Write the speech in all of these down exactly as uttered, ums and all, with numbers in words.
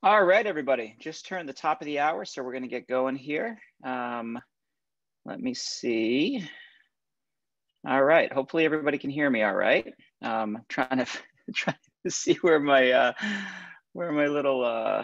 All right, everybody, just turned the top of the hour, so we're going to get going here. Um, let me see. All right, hopefully everybody can hear me all right. Um, I'm trying to, trying to see where my, uh, where my little, uh...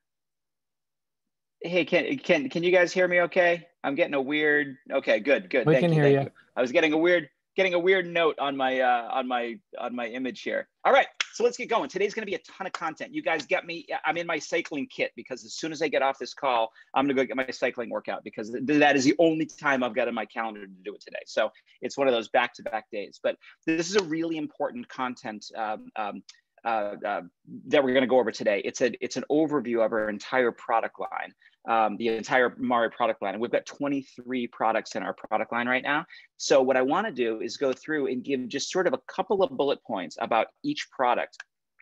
hey, can, can, can you guys hear me okay? I'm getting a weird, okay, good, good, We thank can you, hear thank you. you. I was getting a weird, getting a weird note on my, uh, on my, on my image here. All right. So let's get going. Today's going to be a ton of content. You guys get me. I'm in my cycling kit because as soon as I get off this call, I'm going to go get my cycling workout because that is the only time I've got in my calendar to do it today. So it's one of those back-to-back days. But this is a really important content um, um, uh, uh, that we're going to go over today. It's a it's an overview of our entire product line, um, the entire Amare product line. And we've got twenty-three products in our product line right now. So what I want to do is go through and give just sort of a couple of bullet points about each product.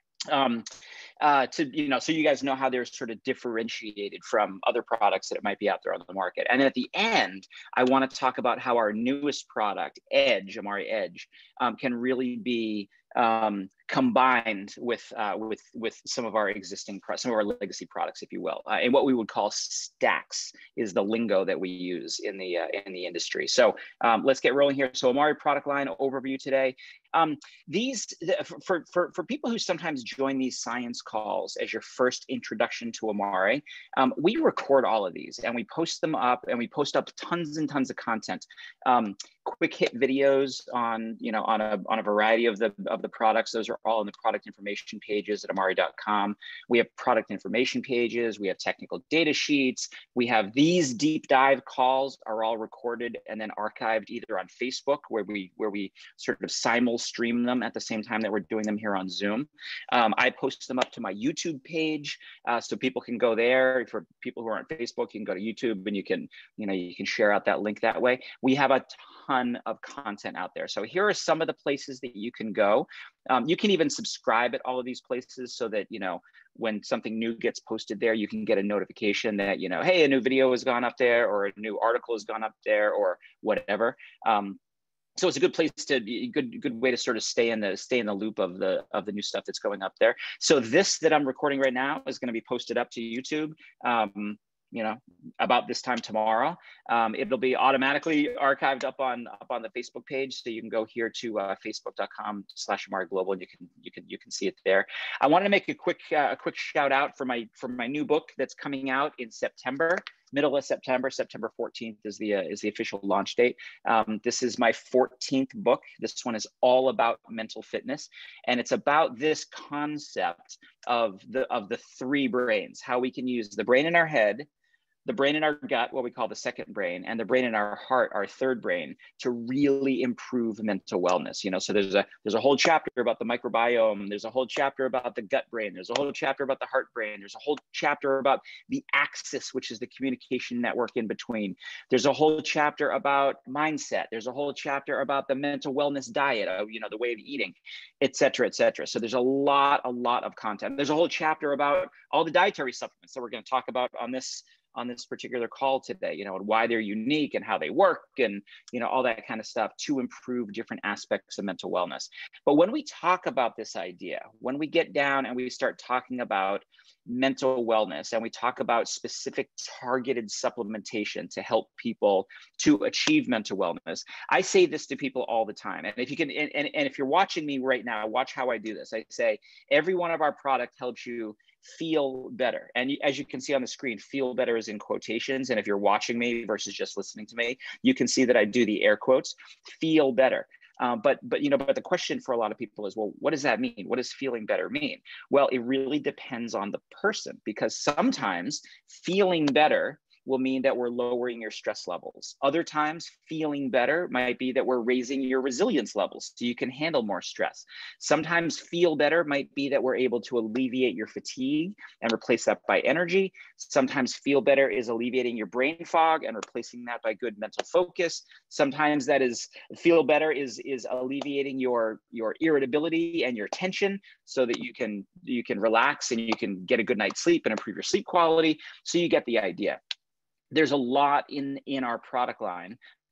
Um, uh, to, you know, so you guys know how they're sort of differentiated from other products that might be out there on the market. And at the end, I want to talk about how our newest product, Edge, Amare Edge, um, can really be um, combined with, uh, with, with some of our existing, some of our legacy products, if you will, uh, and what we would call stacks is the lingo that we use in the, uh, in the industry. So um, let's get rolling here. So Amare product line overview today. Um, these, for, for, for people who sometimes join these science calls as your first introduction to Amare, um, we record all of these and we post them up and we post up tons and tons of content. Um, quick hit videos on, you know, on a, on a variety of the, of the products. Those are all in the product information pages at amare dot com. We have product information pages. We have technical data sheets. We have these deep dive calls are all recorded and then archived either on Facebook where we, where we sort of simul stream them at the same time that we're doing them here on Zoom. Um, I post them up to my YouTube page uh, so people can go there. For people who are on Facebook, you can go to YouTube and you can, you know, you can share out that link that way. We have a ton of content out there. So here are some of the places that you can go. Um, you can even subscribe at all of these places so that, you know, when something new gets posted there, you can get a notification that, you know, hey, a new video has gone up there or a new article has gone up there or whatever. Um, So it's a good place to good good way to sort of stay in the stay in the loop of the of the new stuff that's going up there. So this that I'm recording right now is going to be posted up to YouTube. Um, you know, about this time tomorrow. Um, it'll be automatically archived up on up on the Facebook page, so you can go here to uh, facebook dot com slash Amare Global, and you can you can you can see it there. I wanted to make a quick uh, a quick shout out for my for my new book that's coming out in September. Middle of September, September fourteenth is the uh, is the official launch date. Um, this is my fourteenth book. This one is all about mental fitness, and it's about this concept of the of the three brains, how we can use the brain in our head, the brain in our gut, what we call the second brain, and the brain in our heart, our third brain, to really improve mental wellness. You know, so there's a there's a whole chapter about the microbiome. There's a whole chapter about the gut brain. There's a whole chapter about the heart brain. There's a whole chapter about the axis, which is the communication network in between. There's a whole chapter about mindset. There's a whole chapter about the mental wellness diet, uh, you know, the way of eating, et cetera, et cetera. So there's a lot, a lot of content. There's a whole chapter about all the dietary supplements that we're going to talk about on this on this particular call today, you know, and why they're unique and how they work and, you know, all that kind of stuff to improve different aspects of mental wellness. But when we talk about this idea, when we get down and we start talking about mental wellness and we talk about specific targeted supplementation to help people to achieve mental wellness, I say this to people all the time. And if you can, and, and, and if you're watching me right now, watch how I do this. I say, every one of our product helps you feel better. And as you can see on the screen, feel better is in quotations. And if you're watching me versus just listening to me, you can see that I do the air quotes, feel better. Um, but, but, you know, but the question for a lot of people is, well, what does that mean? What does feeling better mean? Well, it really depends on the person, because sometimes feeling better will mean that we're lowering your stress levels. Other times, feeling better might be that we're raising your resilience levels so you can handle more stress. Sometimes feel better might be that we're able to alleviate your fatigue and replace that by energy. Sometimes feel better is alleviating your brain fog and replacing that by good mental focus. Sometimes that is feel better is, is alleviating your, your irritability and your tension so that you can, you can relax and you can get a good night's sleep and improve your sleep quality. So you get the idea. There's a lot in, in our product line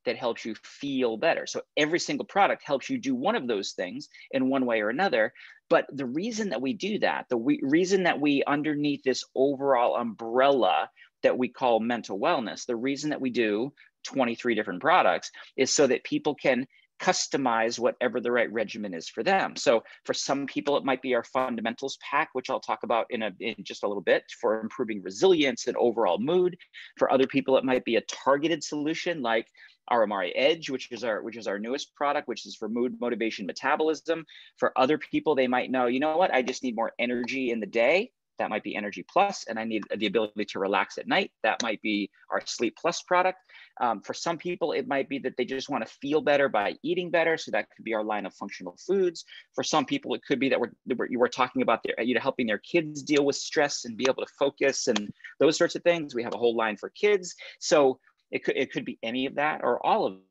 that helps you feel better. So every single product helps you do one of those things in one way or another. But the reason that we do that, the we, reason that we underneath this overall umbrella that we call mental wellness, the reason that we do twenty-three different products is so that people can customize whatever the right regimen is for them. So for some people, it might be our fundamentals pack, which I'll talk about in, a, in just a little bit, for improving resilience and overall mood. For other people, it might be a targeted solution like our Amare Edge, which is our which is our newest product, which is for mood, motivation, metabolism. For other people, they might know, you know what, I just need more energy in the day. That might be Energy Plus, and I need the ability to relax at night. That might be our Sleep Plus product. Um, for some people, it might be that they just want to feel better by eating better. So that could be our line of functional foods. For some people, it could be that we're, we're, we're talking about their, you know, helping their kids deal with stress and be able to focus and those sorts of things. We have a whole line for kids. So it could, it could be any of that or all of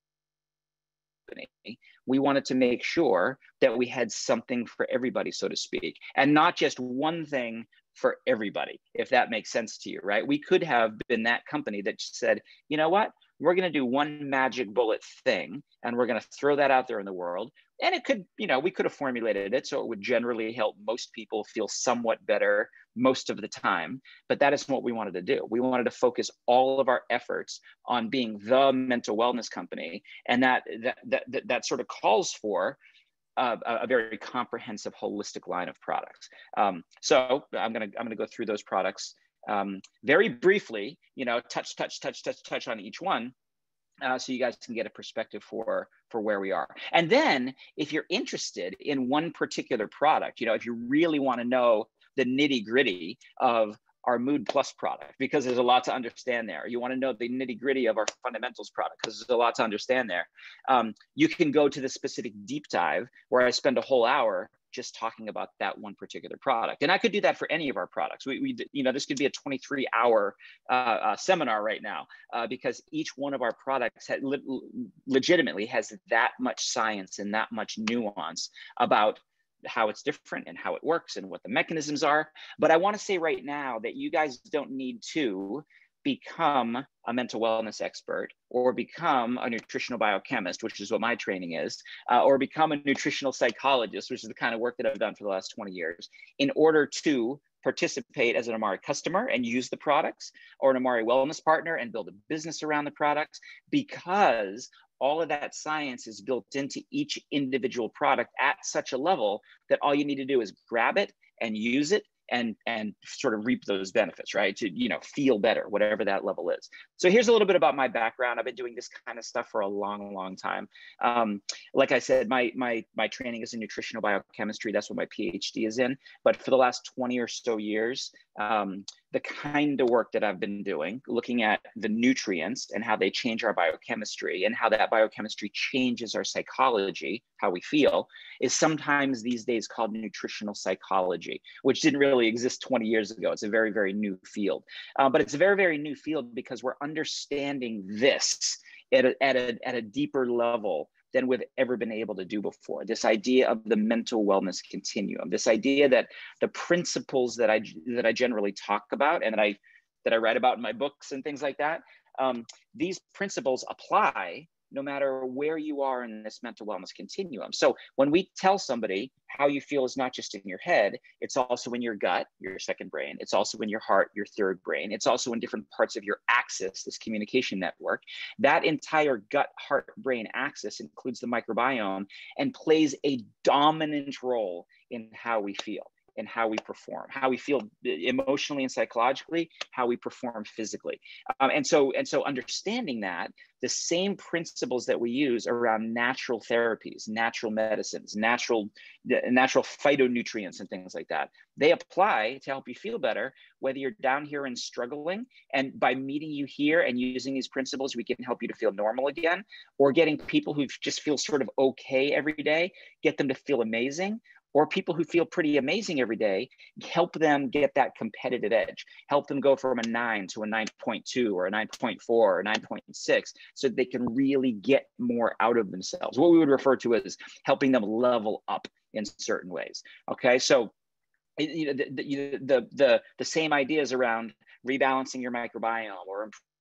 it. We wanted to make sure that we had something for everybody, so to speak, and not just one thing for everybody, if that makes sense to you, right? We could have been that company that said, you know what, we're going to do one magic bullet thing, and we're going to throw that out there in the world. And it could, you know, we could have formulated it so it would generally help most people feel somewhat better most of the time. But that isn't what we wanted to do. We wanted to focus all of our efforts on being the mental wellness company. And that that that, that, that sort of calls for uh, a very comprehensive, holistic line of products. Um, so I'm gonna I'm gonna go through those products um, very briefly. You know, touch, touch, touch, touch, touch on each one. Uh, so you guys can get a perspective for, for where we are. And then if you're interested in one particular product, you know, if you really want to know the nitty gritty of our Mood Plus product, because there's a lot to understand there. You want to know the nitty gritty of our fundamentals product, because there's a lot to understand there. Um, you can go to the specific deep dive where I spend a whole hour just talking about that one particular product. And I could do that for any of our products. We, we you know, this could be a twenty-three hour uh, uh, seminar right now uh, because each one of our products ha le legitimately has that much science and that much nuance about how it's different and how it works and what the mechanisms are. But I want to say right now that you guys don't need to become a mental wellness expert or become a nutritional biochemist, which is what my training is, uh, or become a nutritional psychologist, which is the kind of work that I've done for the last twenty years, in order to participate as an Amare customer and use the products, or an Amare wellness partner and build a business around the products, because all of that science is built into each individual product at such a level that all you need to do is grab it and use it and and sort of reap those benefits, right? To, you know, feel better, whatever that level is. So here's a little bit about my background. I've been doing this kind of stuff for a long, long time. Um, like I said, my my my training is in nutritional biochemistry. That's what my PhD is in. But for the last twenty or so years, um, the kind of work that I've been doing, looking at the nutrients and how they change our biochemistry and how that biochemistry changes our psychology, how we feel, is sometimes these days called nutritional psychology, which didn't really exist twenty years ago. It's a very, very new field. Uh, but it's a very, very new field because we're understanding this at a, at a, at a deeper level than we've ever been able to do before. This idea of the mental wellness continuum, this idea that the principles that I that I generally talk about and that I that I write about in my books and things like that, um, these principles apply no matter where you are in this mental wellness continuum. So when we tell somebody how you feel is not just in your head, it's also in your gut, your second brain. It's also in your heart, your third brain. It's also in different parts of your axis, this communication network. That entire gut, heart, brain axis includes the microbiome and plays a dominant role in how we feel and how we perform, how we feel emotionally and psychologically, how we perform physically. Um, and so, and so understanding that, the same principles that we use around natural therapies, natural medicines, natural, natural phytonutrients and things like that, they apply to help you feel better, whether you're down here and struggling. And by meeting you here and using these principles, we can help you to feel normal again, or getting people who just feel sort of okay every day, get them to feel amazing. Or people who feel pretty amazing every day, help them get that competitive edge, help them go from a nine to a nine point two or a nine point four or nine point six so they can really get more out of themselves. What we would refer to as helping them level up in certain ways. Okay, so you know, the, the, the, the, the same ideas around rebalancing your microbiome or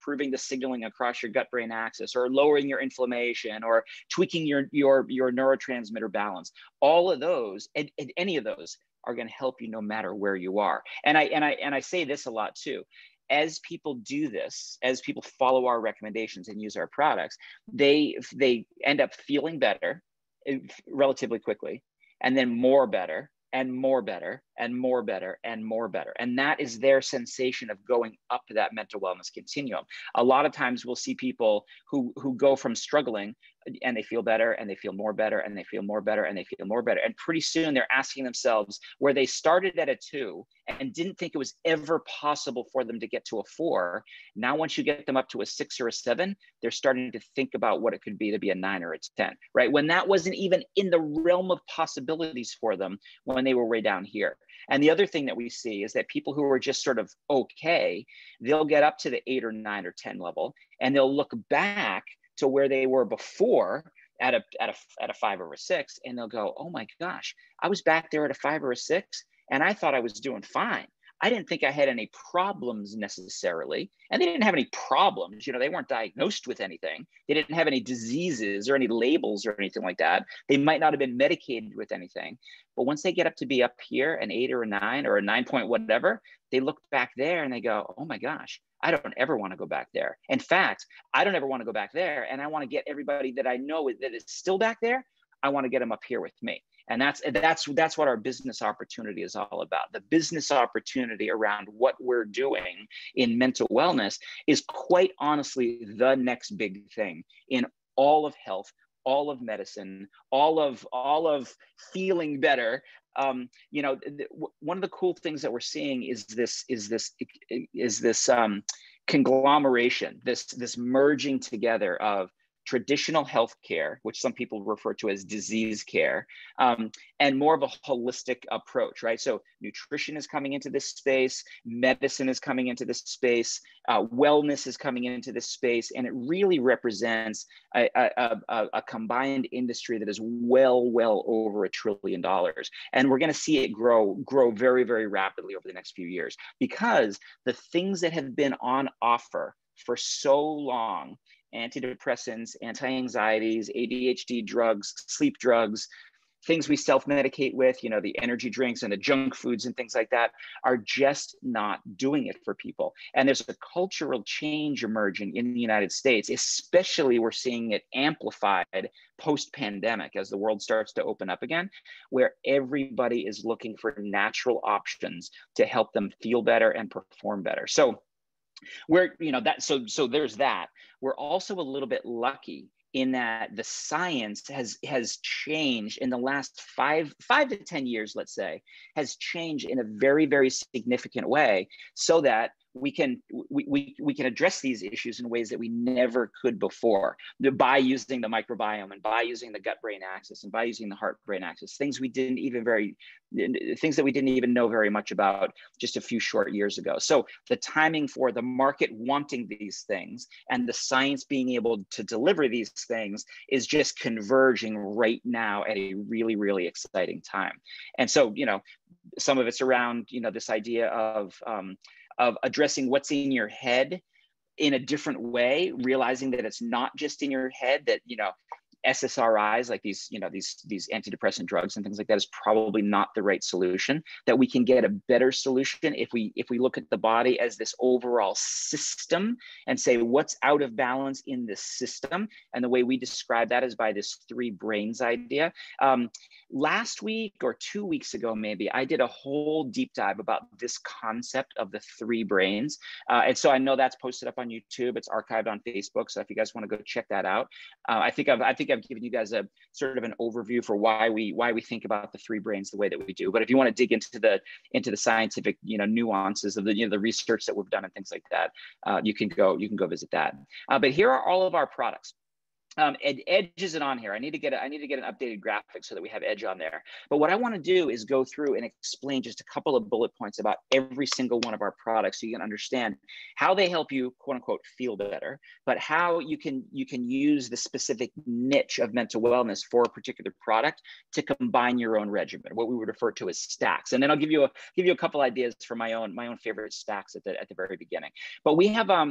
improving the signaling across your gut-brain axis, or lowering your inflammation, or tweaking your, your, your neurotransmitter balance. All of those, and, and any of those are going to help you no matter where you are. And I, and I, and I say this a lot too. As people do this, as people follow our recommendations and use our products, they, they end up feeling better relatively quickly, and then more better, and more better, and more better, and more better. And that is their sensation of going up that mental wellness continuum. A lot of times we'll see people who, who go from struggling and they feel better, and they feel more better, and they feel more better, and they feel more better. And pretty soon they're asking themselves, where they started at a two and didn't think it was ever possible for them to get to a four. Now, once you get them up to a six or a seven, they're starting to think about what it could be to be a nine or a ten, right? When that wasn't even in the realm of possibilities for them when they were way down here. And the other thing that we see is that people who are just sort of okay, they'll get up to the eight or nine or ten level, and they'll look back to where they were before at a, at a, at a five or a six, and they'll go, oh my gosh, I was back there at a five or a six, and I thought I was doing fine. I didn't think I had any problems necessarily. And they didn't have any problems. You know, they weren't diagnosed with anything. They didn't have any diseases or any labels or anything like that. They might not have been medicated with anything. But once they get up to be up here, an eight or a nine or a nine point whatever, they look back there and they go, oh my gosh, I don't ever want to go back there. In fact, I don't ever want to go back there. And I want to get everybody that I know that is still back there, I want to get them up here with me. And that's, that's, that's what our business opportunity is all about. The business opportunity around what we're doing in mental wellness is quite honestly the next big thing in all of health, all of medicine, all of, all of feeling better. Um, you know, th- one of the cool things that we're seeing is this, is this, is this um, conglomeration, this, this merging together of traditional healthcare, which some people refer to as disease care, um, and more of a holistic approach, right? So nutrition is coming into this space, medicine is coming into this space, uh, wellness is coming into this space, and it really represents a, a, a, a combined industry that is well, well over a trillion dollars. And we're gonna see it grow, grow very, very rapidly over the next few years, because the things that have been on offer for so long, antidepressants, anti-anxieties, A D H D drugs, sleep drugs, things we self-medicate with, you know, the energy drinks and the junk foods and things like that, are just not doing it for people. And there's a cultural change emerging in the United States, especially we're seeing it amplified post-pandemic as the world starts to open up again, where everybody is looking for natural options to help them feel better and perform better. So we're, you know, that, so, so there's that. We're also a little bit lucky in that the science has, has changed in the last five, five to ten years, let's say, has changed in a very, very significant way, so that we can, we, we, we can address these issues in ways that we never could before, by using the microbiome, and by using the gut-brain axis, and by using the heart-brain axis, things we didn't even very, things that we didn't even know very much about just a few short years ago. So the timing for the market wanting these things and the science being able to deliver these things is just converging right now at a really, really exciting time. And so, you know, some of it's around, you know, this idea of, um, of addressing what's in your head in a different way, realizing that it's not just in your head, that, you know, S S R Is, like these, you know, these, these antidepressant drugs and things like that, is probably not the right solution, that we can get a better solution if we, if we look at the body as this overall system and say, what's out of balance in this system? And the way we describe that is by this three brains idea. Um, last week or two weeks ago, maybe, I did a whole deep dive about this concept of the three brains. Uh, and so I know that's posted up on YouTube. It's archived on Facebook. So if you guys want to go check that out, uh, I think I've, I think I've given you guys a sort of an overview for why we, why we think about the three brains the way that we do. But if you want to dig into the, into the scientific, you know, nuances of the, you know, the research that we've done and things like that, uh, you can go, you can go visit that. Uh, but here are all of our products. Um, Ed, Edge isn't on here. I need to get a, I need to get an updated graphic so that we have Edge on there. But what I want to do is go through and explain just a couple of bullet points about every single one of our products, so you can understand how they help you, quote unquote, feel better, but how you can you can use the specific niche of mental wellness for a particular product to combine your own regimen, what we would refer to as stacks. And then I'll give you a give you a couple ideas for my own my own favorite stacks at the at the very beginning. But we have um.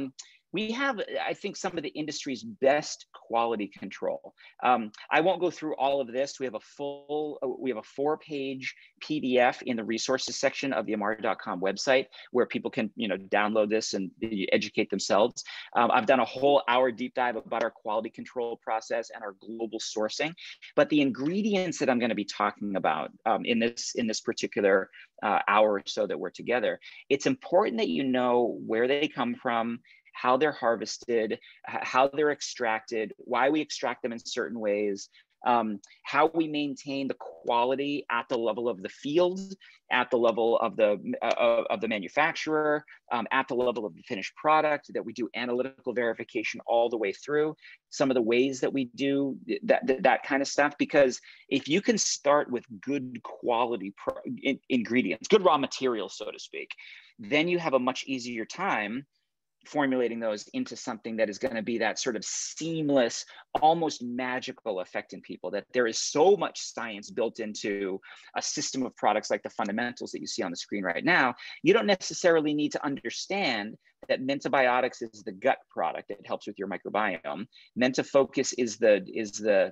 We have, I think, some of the industry's best quality control. Um, I won't go through all of this. We have a full, we have a four-page P D F in the resources section of the Amara dot com website where people can, you know, download this and educate themselves. Um, I've done a whole hour deep dive about our quality control process and our global sourcing. But the ingredients that I'm going to be talking about um, in this in this particular uh, hour or so that we're together, it's important that you know where they come from, how they're harvested, how they're extracted, why we extract them in certain ways, um, how we maintain the quality at the level of the field, at the level of the, uh, of the manufacturer, um, at the level of the finished product, that we do analytical verification all the way through, some of the ways that we do that, that, that kind of stuff. Because if you can start with good quality pro in, ingredients, good raw materials, so to speak, then you have a much easier time formulating those into something that is going to be that sort of seamless, almost magical effect in people. That there is so much science built into a system of products like the fundamentals that you see on the screen right now. You don't necessarily need to understand that Mentabiotics is the gut product that helps with your microbiome. Mentafocus is the is the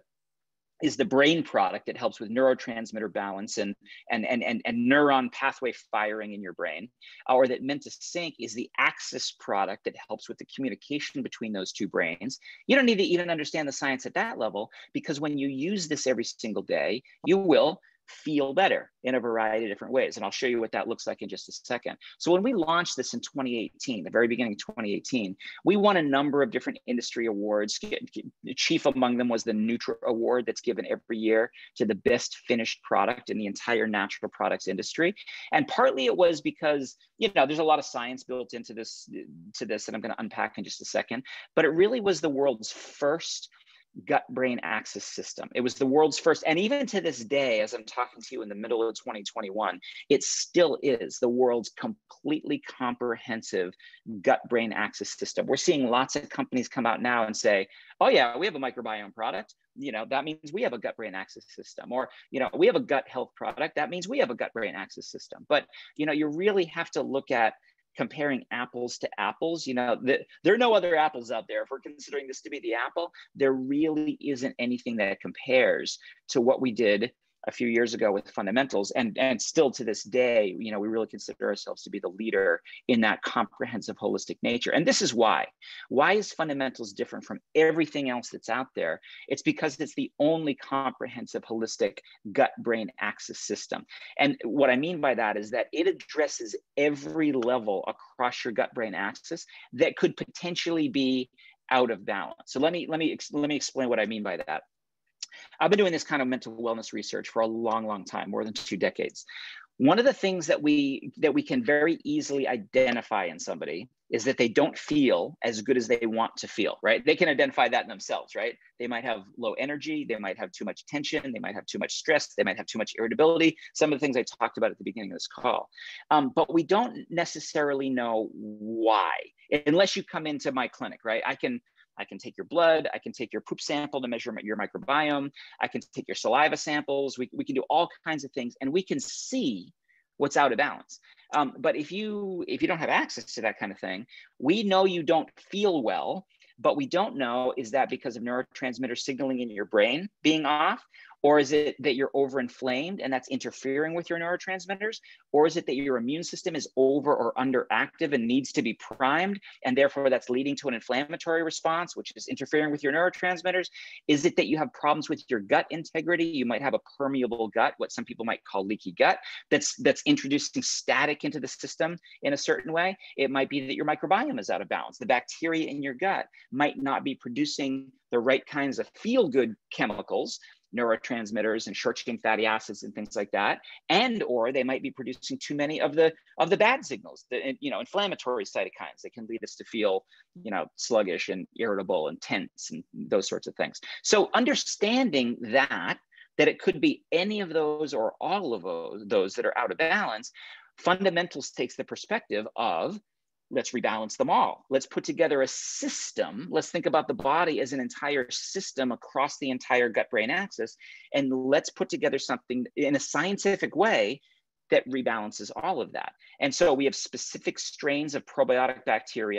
is the brain product that helps with neurotransmitter balance and, and, and, and, and neuron pathway firing in your brain, or that MentaSync is the axis product that helps with the communication between those two brains. You don't need to even understand the science at that level, because when you use this every single day, you will feel better in a variety of different ways. And I'll show you what that looks like in just a second. So when we launched this in twenty eighteen, the very beginning of twenty eighteen, we won a number of different industry awards. Chief among them was the Nutra Award that's given every year to the best finished product in the entire natural products industry. And partly it was because, you know, there's a lot of science built into this, to this that I'm going to unpack in just a second, but it really was the world's first gut-brain axis system. It was the world's first, and even to this day, as I'm talking to you in the middle of twenty twenty-one, it still is the world's completely comprehensive gut-brain axis system. We're seeing lots of companies come out now and say, oh yeah, we have a microbiome product. You know, that means we have a gut-brain axis system. Or, you know, we have a gut health product. That means we have a gut-brain axis system. But, you know, you really have to look at comparing apples to apples. You know, the, there are no other apples out there. If we're considering this to be the apple, there really isn't anything that compares to what we did a few years ago with fundamentals. And, and still to this day, you know, we really consider ourselves to be the leader in that comprehensive holistic nature. And this is why. Why is fundamentals different from everything else that's out there? It's because it's the only comprehensive holistic gut-brain axis system. And what I mean by that is that it addresses every level across your gut-brain axis that could potentially be out of balance. So let me, let me, let me explain what I mean by that. I've been doing this kind of mental wellness research for a long, long time, more than two decades. One of the things that we that we can very easily identify in somebody is that they don't feel as good as they want to feel, right? They can identify that in themselves, right? They might have low energy, they might have too much tension, they might have too much stress, they might have too much irritability, some of the things I talked about at the beginning of this call. Um, but we don't necessarily know why, unless you come into my clinic, right? I can I can take your blood, I can take your poop sample to measure your microbiome, I can take your saliva samples, we, we can do all kinds of things, and we can see what's out of balance. Um, but if you, if you don't have access to that kind of thing, we know you don't feel well, but we don't know, is that because of neurotransmitter signaling in your brain being off? Or is it that you're overinflamed and that's interfering with your neurotransmitters? Or is it that your immune system is over or underactive and needs to be primed, and therefore that's leading to an inflammatory response, which is interfering with your neurotransmitters? Is it that you have problems with your gut integrity? You might have a permeable gut, what some people might call leaky gut, that's, that's introducing static into the system in a certain way. It might be that your microbiome is out of balance. The bacteria in your gut might not be producing the right kinds of feel-good chemicals, neurotransmitters and short-chain fatty acids and things like that, and or they might be producing too many of the of the bad signals, the you know inflammatory cytokines that can lead us to feel you know sluggish and irritable and tense and those sorts of things. So understanding that that it could be any of those or all of those those that are out of balance, fundamentals takes the perspective of, let's rebalance them all. Let's put together a system. Let's think about the body as an entire system across the entire gut-brain axis. And let's put together something in a scientific way that rebalances all of that. And so we have specific strains of probiotic bacteria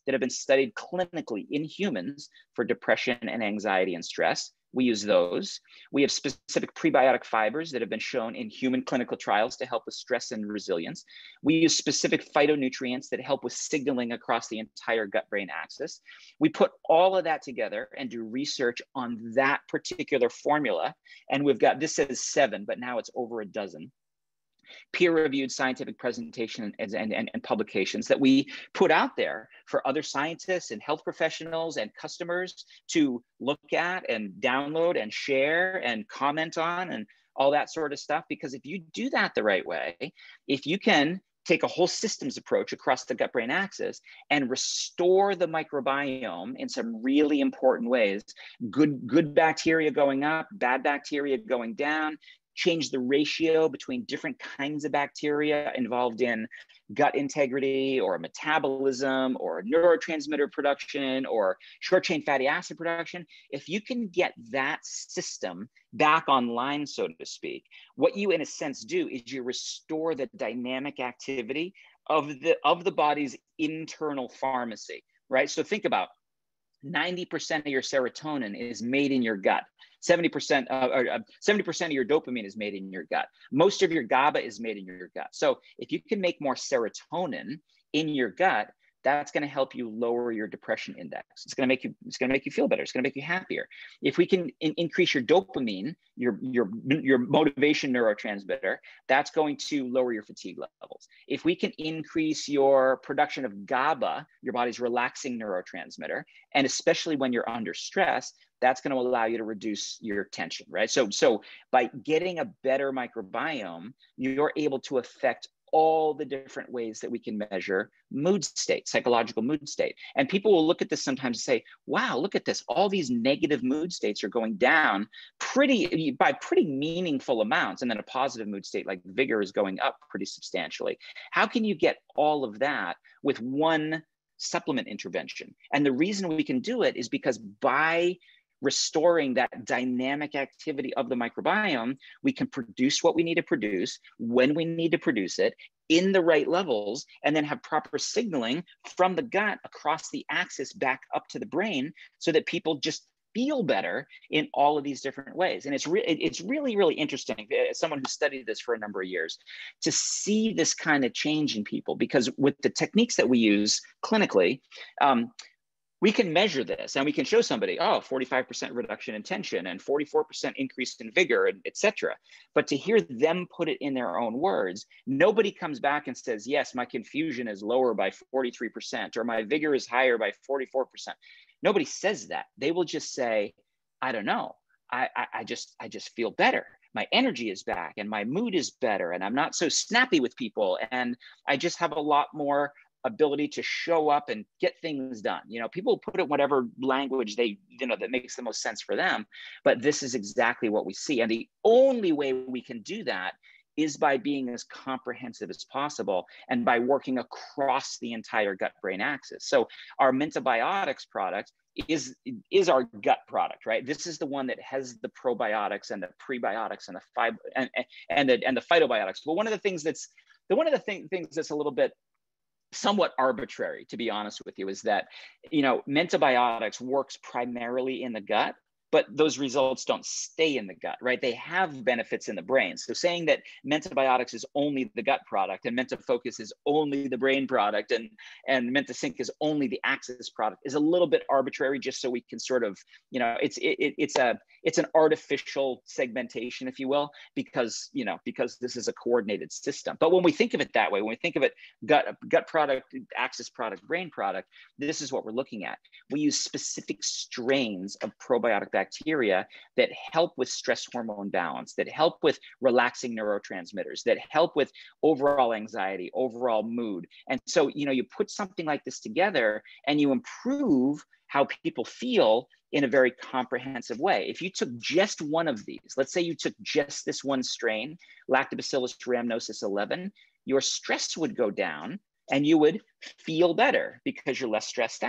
that have been studied clinically in humans for depression and anxiety and stress. We use those. We have specific prebiotic fibers that have been shown in human clinical trials to help with stress and resilience. We use specific phytonutrients that help with signaling across the entire gut-brain axis. We put all of that together and do research on that particular formula. And we've got, this says seven, but now it's over a dozen peer-reviewed scientific presentation and, and, and, and publications that we put out there for other scientists and health professionals and customers to look at and download and share and comment on and all that sort of stuff. Because if you do that the right way, if you can take a whole systems approach across the gut-brain axis and restore the microbiome in some really important ways, good, good bacteria going up, bad bacteria going down, change the ratio between different kinds of bacteria involved in gut integrity or metabolism or neurotransmitter production or short chain fatty acid production. If you can get that system back online, so to speak, what you in a sense do is you restore the dynamic activity of the, of the body's internal pharmacy, right? So think about ninety percent of your serotonin is made in your gut. seventy percent, uh, or, uh, seventy percent of your dopamine is made in your gut. Most of your GABA is made in your gut. So if you can make more serotonin in your gut, that's going to help you lower your depression index. It's going to make you, it's going to make you feel better. It's going to make you happier. If we can in, increase your dopamine, your, your, your motivation neurotransmitter, that's going to lower your fatigue levels. If we can increase your production of GABA, your body's relaxing neurotransmitter, and especially when you're under stress, that's going to allow you to reduce your tension, right? So, so by getting a better microbiome, you're able to affect all the different ways that we can measure mood state, psychological mood state. And people will look at this sometimes and say, wow, look at this. All these negative mood states are going down pretty by pretty meaningful amounts. And then a positive mood state like vigor is going up pretty substantially. How can you get all of that with one supplement intervention? And the reason we can do it is because by restoring that dynamic activity of the microbiome, we can produce what we need to produce when we need to produce it in the right levels, and then have proper signaling from the gut across the axis back up to the brain so that people just feel better in all of these different ways. And it's, re it's really, really interesting, as someone who studied this for a number of years, to see this kind of change in people, because with the techniques that we use clinically, um, we can measure this and we can show somebody, oh, forty-five percent reduction in tension and forty-four percent increase in vigor, and et cetera. But to hear them put it in their own words, nobody comes back and says, yes, my confusion is lower by forty-three percent or my vigor is higher by forty-four percent. Nobody says that. They will just say, I don't know. I, I, I just, I just feel better. My energy is back and my mood is better and I'm not so snappy with people. And I just have a lot more ability to show up and get things done. You know, people put it whatever language they, you know, that makes the most sense for them, but this is exactly what we see. And the only way we can do that is by being as comprehensive as possible and by working across the entire gut-brain axis. So our Mentabiotics product is, is our gut product, right? This is the one that has the probiotics and the prebiotics and the fiber and, and the, and the phytobiotics. But one of the things that's, the one of the thing, things that's a little bit somewhat arbitrary, to be honest with you, is that, you know, Mentabiotics works primarily in the gut, but those results don't stay in the gut, right? They have benefits in the brain. So saying that Mentabiotics is only the gut product and MentaFocus is only the brain product and, and MentaSync is only the axis product is a little bit arbitrary, just so we can sort of, you know, it's, it, it's a, it's an artificial segmentation, if you will, because, you know, because this is a coordinated system. But when we think of it that way, when we think of it gut, gut product, axis product, brain product, this is what we're looking at. We use specific strains of probiotic bacteria that help with stress hormone balance, that help with relaxing neurotransmitters, that help with overall anxiety, overall mood. And so, you know, you put something like this together and you improve how people feel in a very comprehensive way. If you took just one of these, let's say you took just this one strain, Lactobacillus rhamnosus eleven, your stress would go down and you would feel better because you're less stressed out.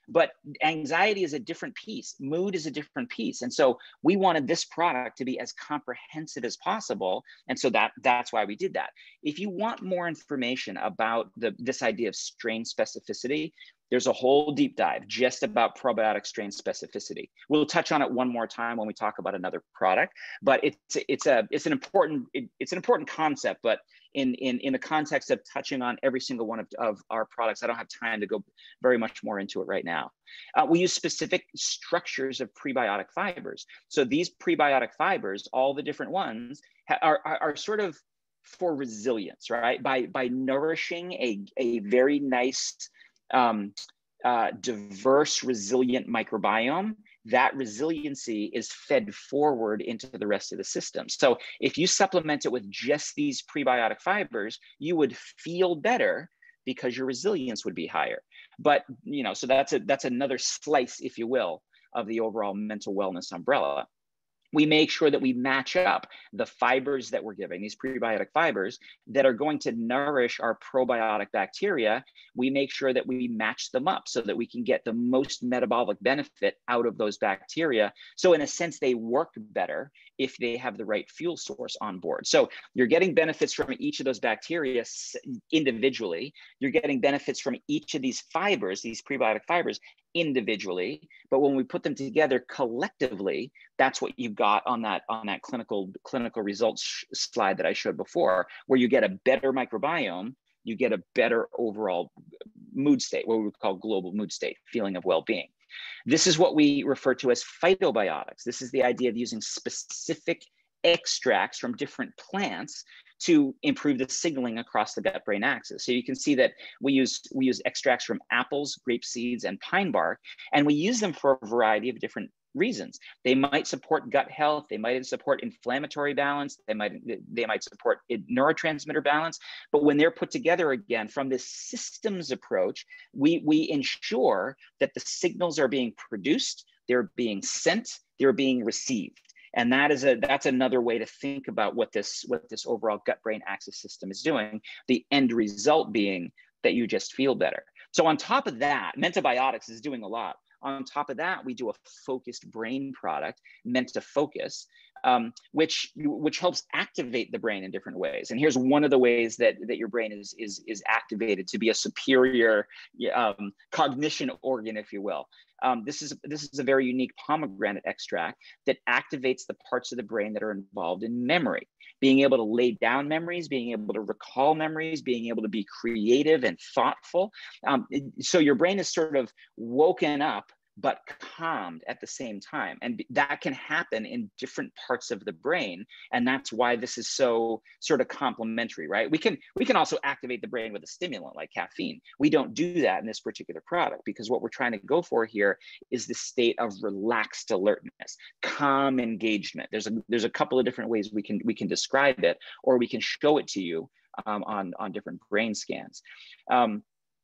But anxiety is a different piece. Mood is a different piece. And so we wanted this product to be as comprehensive as possible. And so that, that's why we did that. If you want more information about the, this idea of strain specificity, there's a whole deep dive just about probiotic strain specificity. We'll touch on it one more time when we talk about another product, but it's it's a it's an important it, it's an important concept. But in in in the context of touching on every single one of, of our products, I don't have time to go very much more into it right now. Uh, we use specific structures of prebiotic fibers. So these prebiotic fibers, all the different ones, are are, are sort of for resilience, right? By by nourishing a a very nice Um, uh, diverse, resilient microbiome, that resiliency is fed forward into the rest of the system. So if you supplement it with just these prebiotic fibers, you would feel better because your resilience would be higher. But, you know, so that's a, that's another slice, if you will, of the overall mental wellness umbrella. We make sure that we match up the fibers that we're giving, these prebiotic fibers that are going to nourish our probiotic bacteria. We make sure that we match them up so that we can get the most metabolic benefit out of those bacteria. So in a sense, they work better if they have the right fuel source on board. So you're getting benefits from each of those bacteria individually. You're getting benefits from each of these fibers, these prebiotic fibers, individually, but when we put them together collectively, that's what you've got on that on that clinical clinical results slide that I showed before, where you get a better microbiome, you get a better overall mood state, what we would call global mood state, feeling of well-being. This is what we refer to as phytobiotics. This is the idea of using specific extracts from different plants to improve the signaling across the gut-brain axis. So you can see that we use, we use extracts from apples, grape seeds, and pine bark, and we use them for a variety of different reasons. They might support gut health, they might support inflammatory balance, they might, they might support neurotransmitter balance, but when they're put together again from this systems approach, we, we ensure that the signals are being produced, they're being sent, they're being received. And that is a that's another way to think about what this what this overall gut-brain axis system is doing. The end result being that you just feel better. So on top of that, Mentabiotics is doing a lot. On top of that, we do a focused brain product, MentaFocus, um, which which helps activate the brain in different ways. And here's one of the ways that that your brain is is is activated to be a superior um, cognition organ, if you will. Um, this is this is a very unique pomegranate extract that activates the parts of the brain that are involved in memory, being able to lay down memories, being able to recall memories, being able to be creative and thoughtful. Um, so your brain is sort of woken up but calmed at the same time. And that can happen in different parts of the brain. And that's why this is so sort of complementary, right? We can, we can also activate the brain with a stimulant like caffeine. We don't do that in this particular product because what we're trying to go for here is the state of relaxed alertness, calm engagement. There's a, there's a couple of different ways we can, we can describe it, or we can show it to you um, on, on different brain scans. Um,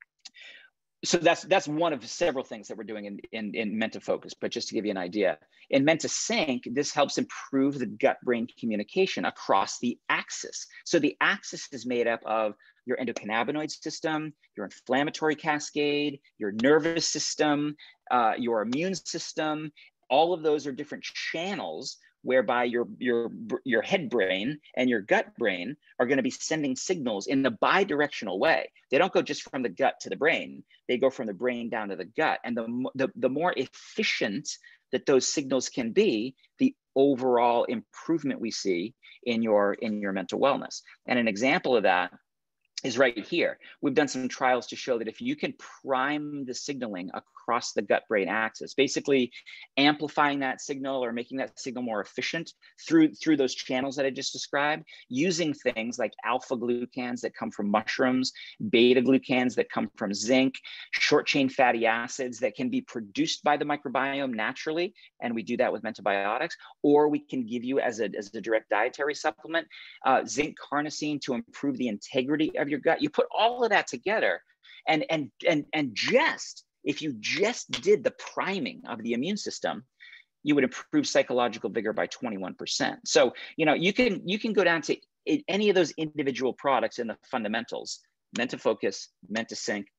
So that's that's one of several things that we're doing in, in, in MentaFocus, but just to give you an idea. In MentaSync, this helps improve the gut-brain communication across the axis. So the axis is made up of your endocannabinoid system, your inflammatory cascade, your nervous system, uh, your immune system. All of those are different channels whereby your, your, your head brain and your gut brain are going to be sending signals in a bidirectional way. They don't go just from the gut to the brain. They go from the brain down to the gut. And the, the, the more efficient that those signals can be, the overall improvement we see in your, in your mental wellness. And an example of that is right here. We've done some trials to show that if you can prime the signaling across the gut-brain axis, basically amplifying that signal or making that signal more efficient through, through those channels that I just described, using things like alpha glucans that come from mushrooms, beta glucans that come from zinc, short-chain fatty acids that can be produced by the microbiome naturally, and we do that with Mentabiotics, or we can give you as a, as a direct dietary supplement, uh, zinc carnosine to improve the integrity of your gut. You put all of that together, and and and and just if you just did the priming of the immune system, you would improve psychological vigor by twenty-one percent. So you know you can you can go down to any of those individual products in the fundamentals: MentaFocus, MentaSync,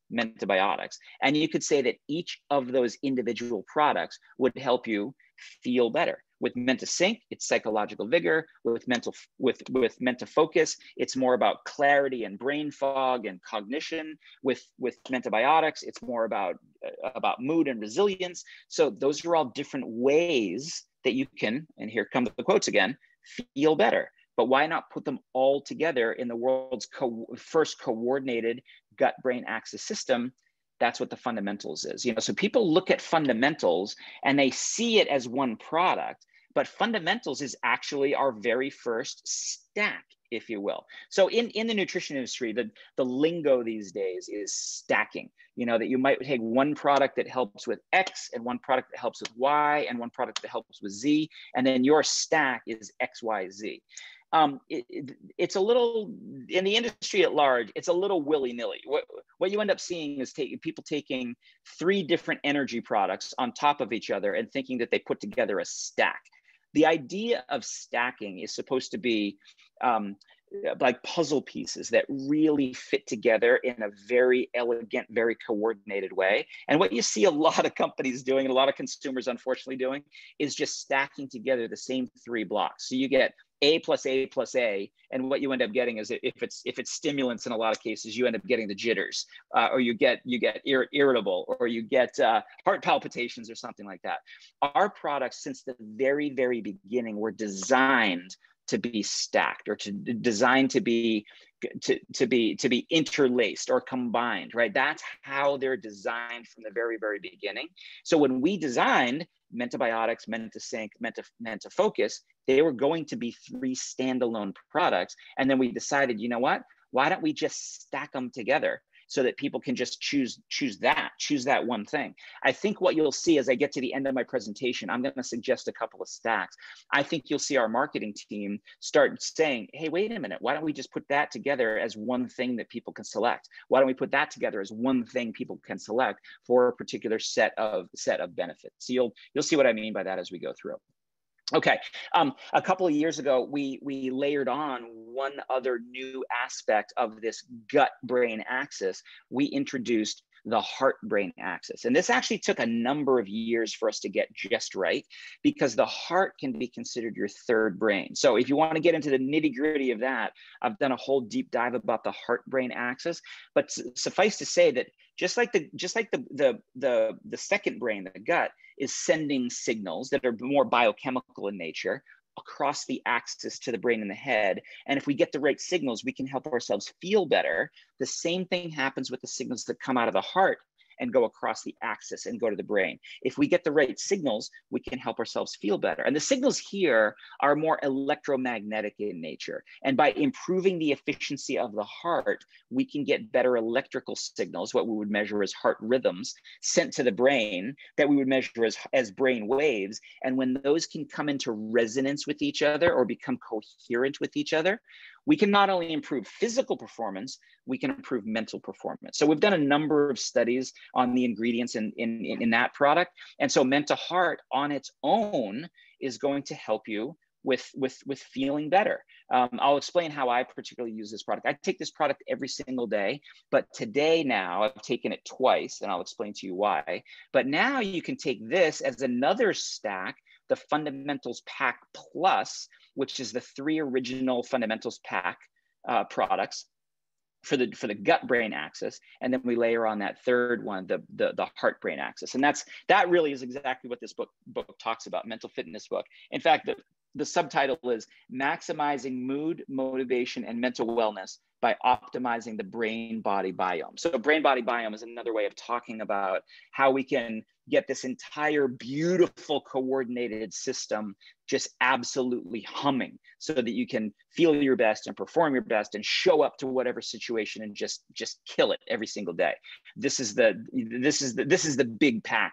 Mentabiotics. And you could say that each of those individual products would help you feel better. With MentaSync, it's psychological vigor. With mental, with with MentaFocus, it's more about clarity and brain fog and cognition. With with Mentabiotics, it's more about uh, about mood and resilience. So those are all different ways that you can, and here come the quotes again, feel better. But why not put them all together in the world's co first coordinated gut-brain axis system? That's what the fundamentals is. You know, so people look at fundamentals and they see it as one product, but fundamentals is actually our very first stack, if you will. So in, in the nutrition industry, the, the lingo these days is stacking. You know, that you might take one product that helps with X and one product that helps with Y and one product that helps with Z, and then your stack is X, Y, Z. Um, it, it, it's a little, in the industry at large, it's a little willy-nilly. What, what you end up seeing is take, people taking three different energy products on top of each other and thinking that they put together a stack. The idea of stacking is supposed to be um, like puzzle pieces that really fit together in a very elegant, very coordinated way. And what you see a lot of companies doing, and a lot of consumers unfortunately doing, is just stacking together the same three blocks. So you get A plus A plus A, and what you end up getting is, if it's if it's stimulants, in a lot of cases, you end up getting the jitters, uh, or you get you get ir irritable, or you get uh, heart palpitations, or something like that. Our products, since the very very beginning, were designed to be stacked, or to designed to be to to be to be interlaced or combined, right? That's how they're designed from the very very beginning. So when we designed Mentabiotics, MentaSync, Menta, MentaFocus, they were going to be three standalone products. And then we decided, you know what? Why don't we just stack them together so that people can just choose, choose that, choose that one thing? I think what you'll see as I get to the end of my presentation, I'm going to suggest a couple of stacks. I think you'll see our marketing team start saying, hey, wait a minute, why don't we just put that together as one thing that people can select? Why don't we put that together as one thing people can select for a particular set of set of benefits? So you'll you'll see what I mean by that as we go through. Okay, um, a couple of years ago, we, we layered on one other new aspect of this gut-brain axis. We introduced the heart-brain axis. And this actually took a number of years for us to get just right, because the heart can be considered your third brain. So if you want to get into the nitty-gritty of that, I've done a whole deep dive about the heart-brain axis. But suffice to say that just like the just like the the the, the second brain, the gut, is sending signals that are more biochemical in nature across the axis to the brain and the head. And if we get the right signals, we can help ourselves feel better. The same thing happens with the signals that come out of the heart and go across the axis and go to the brain. If we get the right signals, we can help ourselves feel better. And the signals here are more electromagnetic in nature. And by improving the efficiency of the heart, we can get better electrical signals, what we would measure as heart rhythms, sent to the brain that we would measure as, as brain waves. And when those can come into resonance with each other or become coherent with each other, we can not only improve physical performance, we can improve mental performance. So we've done a number of studies on the ingredients in, in, in that product. And so MentaHeart on its own is going to help you with, with, with feeling better. Um, I'll explain how I particularly use this product. I take this product every single day, but today now I've taken it twice, and I'll explain to you why. But now you can take this as another stack, the Fundamentals Pack Plus, which is the three original Fundamentals Pack uh, products for the for the gut-brain axis, and then we layer on that third one, the the, the heart-brain axis, and that's that really is exactly what this book book talks about, mental fitness book. In fact, the the subtitle is Maximizing Mood, Motivation, and Mental Wellness by Optimizing the Brain-Body Biome. So brain-body biome is another way of talking about how we can get this entire beautiful coordinated system just absolutely humming so that you can feel your best and perform your best and show up to whatever situation and just just kill it every single day. This is the this is the, this is the big pack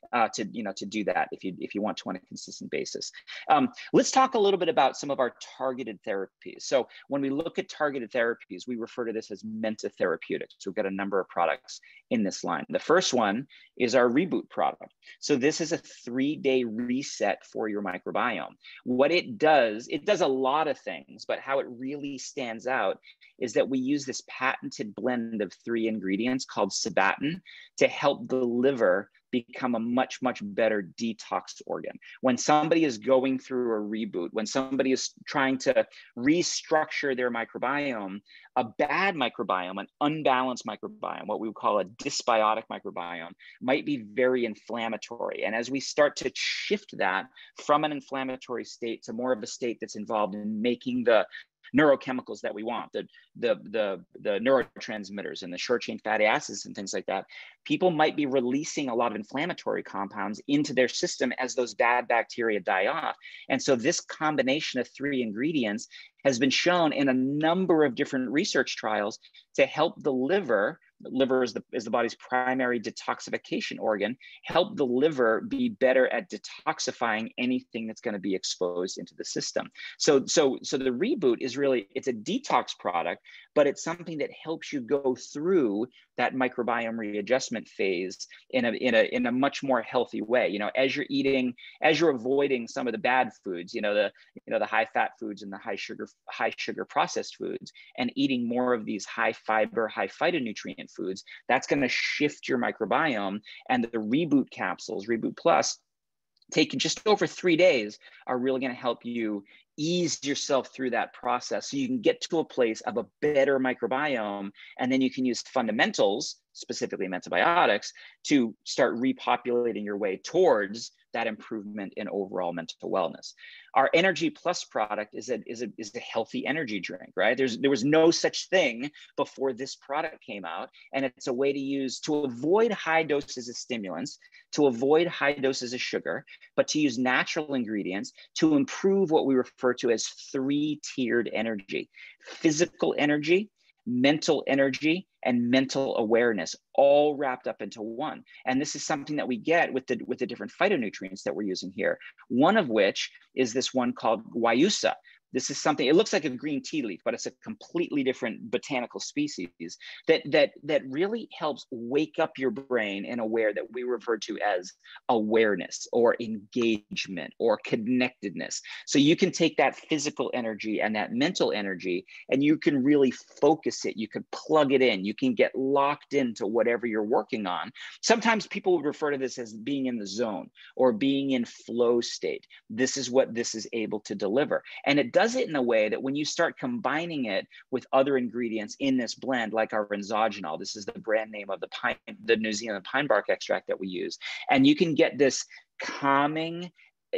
uh, to, you know, to do that if you, if you want to on a consistent basis. Um, let's talk a little bit about some of our targeted therapies. So when we look at targeted therapies, we refer to this as Menta Therapeutics. We've got a number of products in this line. The first one is our Reboot product. So this is a three-day reset for your microbiome. What it does, it does a lot of things, but how it really stands out is that we use this patented blend of three ingredients called Sebatin to help the liver become a much, much better detox organ. When somebody is going through a reboot, when somebody is trying to restructure their microbiome, a bad microbiome, an unbalanced microbiome, what we would call a dysbiotic microbiome, might be very inflammatory. And as we start to shift that from an inflammatory state to more of a state that's involved in making the neurochemicals that we want, the, the, the, the neurotransmitters and the short chain fatty acids and things like that, people might be releasing a lot of inflammatory compounds into their system as those bad bacteria die off. And so this combination of three ingredients has been shown in a number of different research trials to help the liver. The liver is the, is the body's primary detoxification organ, help the liver be better at detoxifying anything that's going to be exposed into the system. So, so, so the Reboot is really, it's a detox product, but it's something that helps you go through that microbiome readjustment phase in a, in a, in a much more healthy way. You know, as you're eating, as you're avoiding some of the bad foods, you know, the, you know, the high fat foods and the high sugar, high sugar processed foods, and eating more of these high fiber, high phytonutrient foods, that's going to shift your microbiome. And the Reboot capsules, Reboot Plus, taken just over three days, are really going to help you ease yourself through that process so you can get to a place of a better microbiome. And then you can use fundamentals, specifically antibiotics, to start repopulating your way towards that improvement in overall mental wellness. Our Energy Plus product is a, is a, is a healthy energy drink, right? There's, there was no such thing before this product came out. And it's a way to use, to avoid high doses of stimulants, to avoid high doses of sugar, but to use natural ingredients to improve what we refer to as three-tiered energy: physical energy, mental energy, and mental awareness, all wrapped up into one. And this is something that we get with the, with the different phytonutrients that we're using here. One of which is this one called Guayusa. This is something, it looks like a green tea leaf, but it's a completely different botanical species that, that, that really helps wake up your brain in a way that we refer to as awareness or engagement or connectedness. So you can take that physical energy and that mental energy and you can really focus it. You can plug it in. You can get locked into whatever you're working on. Sometimes people would refer to this as being in the zone or being in flow state. This is what this is able to deliver. And it does it in a way that when you start combining it with other ingredients in this blend, like our Enzogenol, this is the brand name of the pine, the New Zealand pine bark extract that we use, and you can get this calming,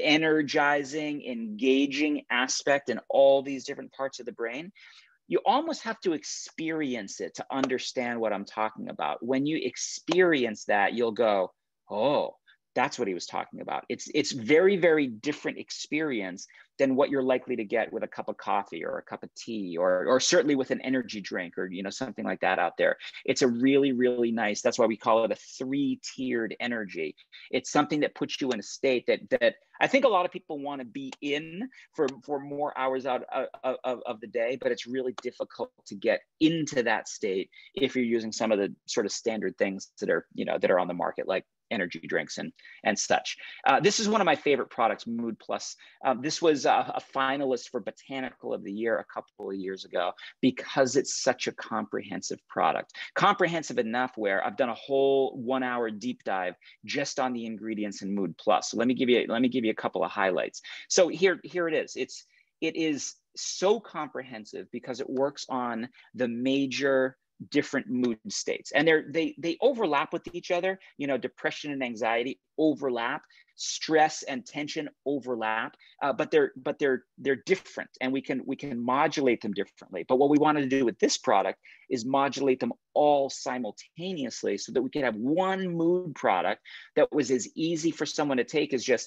energizing, engaging aspect in all these different parts of the brain. You almost have to experience it to understand what I'm talking about. When you experience that, you'll go, oh, that's what he was talking about. It's, it's very, very different experience than what you're likely to get with a cup of coffee or a cup of tea, or, or certainly with an energy drink or, you know, something like that out there. It's a really, really nice, that's why we call it a three-tiered energy. It's something that puts you in a state that, that I think a lot of people want to be in for, for more hours out of, of, of the day, but it's really difficult to get into that state if you're using some of the sort of standard things that are, you know, that are on the market, like energy drinks and, and such. Uh, this is one of my favorite products, Mood Plus. Um, this was a, a finalist for Botanical of the Year a couple of years ago because it's such a comprehensive product. Comprehensive enough where I've done a whole one hour deep dive just on the ingredients in Mood Plus. So let me give you, let me give you a couple of highlights. So here, here it is. It's, it is so comprehensive because it works on the major different mood states, and they're they they overlap with each other. You know, depression and anxiety overlap, stress and tension overlap, uh, but they're but they're they're different, and we can we can modulate them differently. But what we wanted to do with this product is modulate them all simultaneously, so that we could have one mood product that was as easy for someone to take as just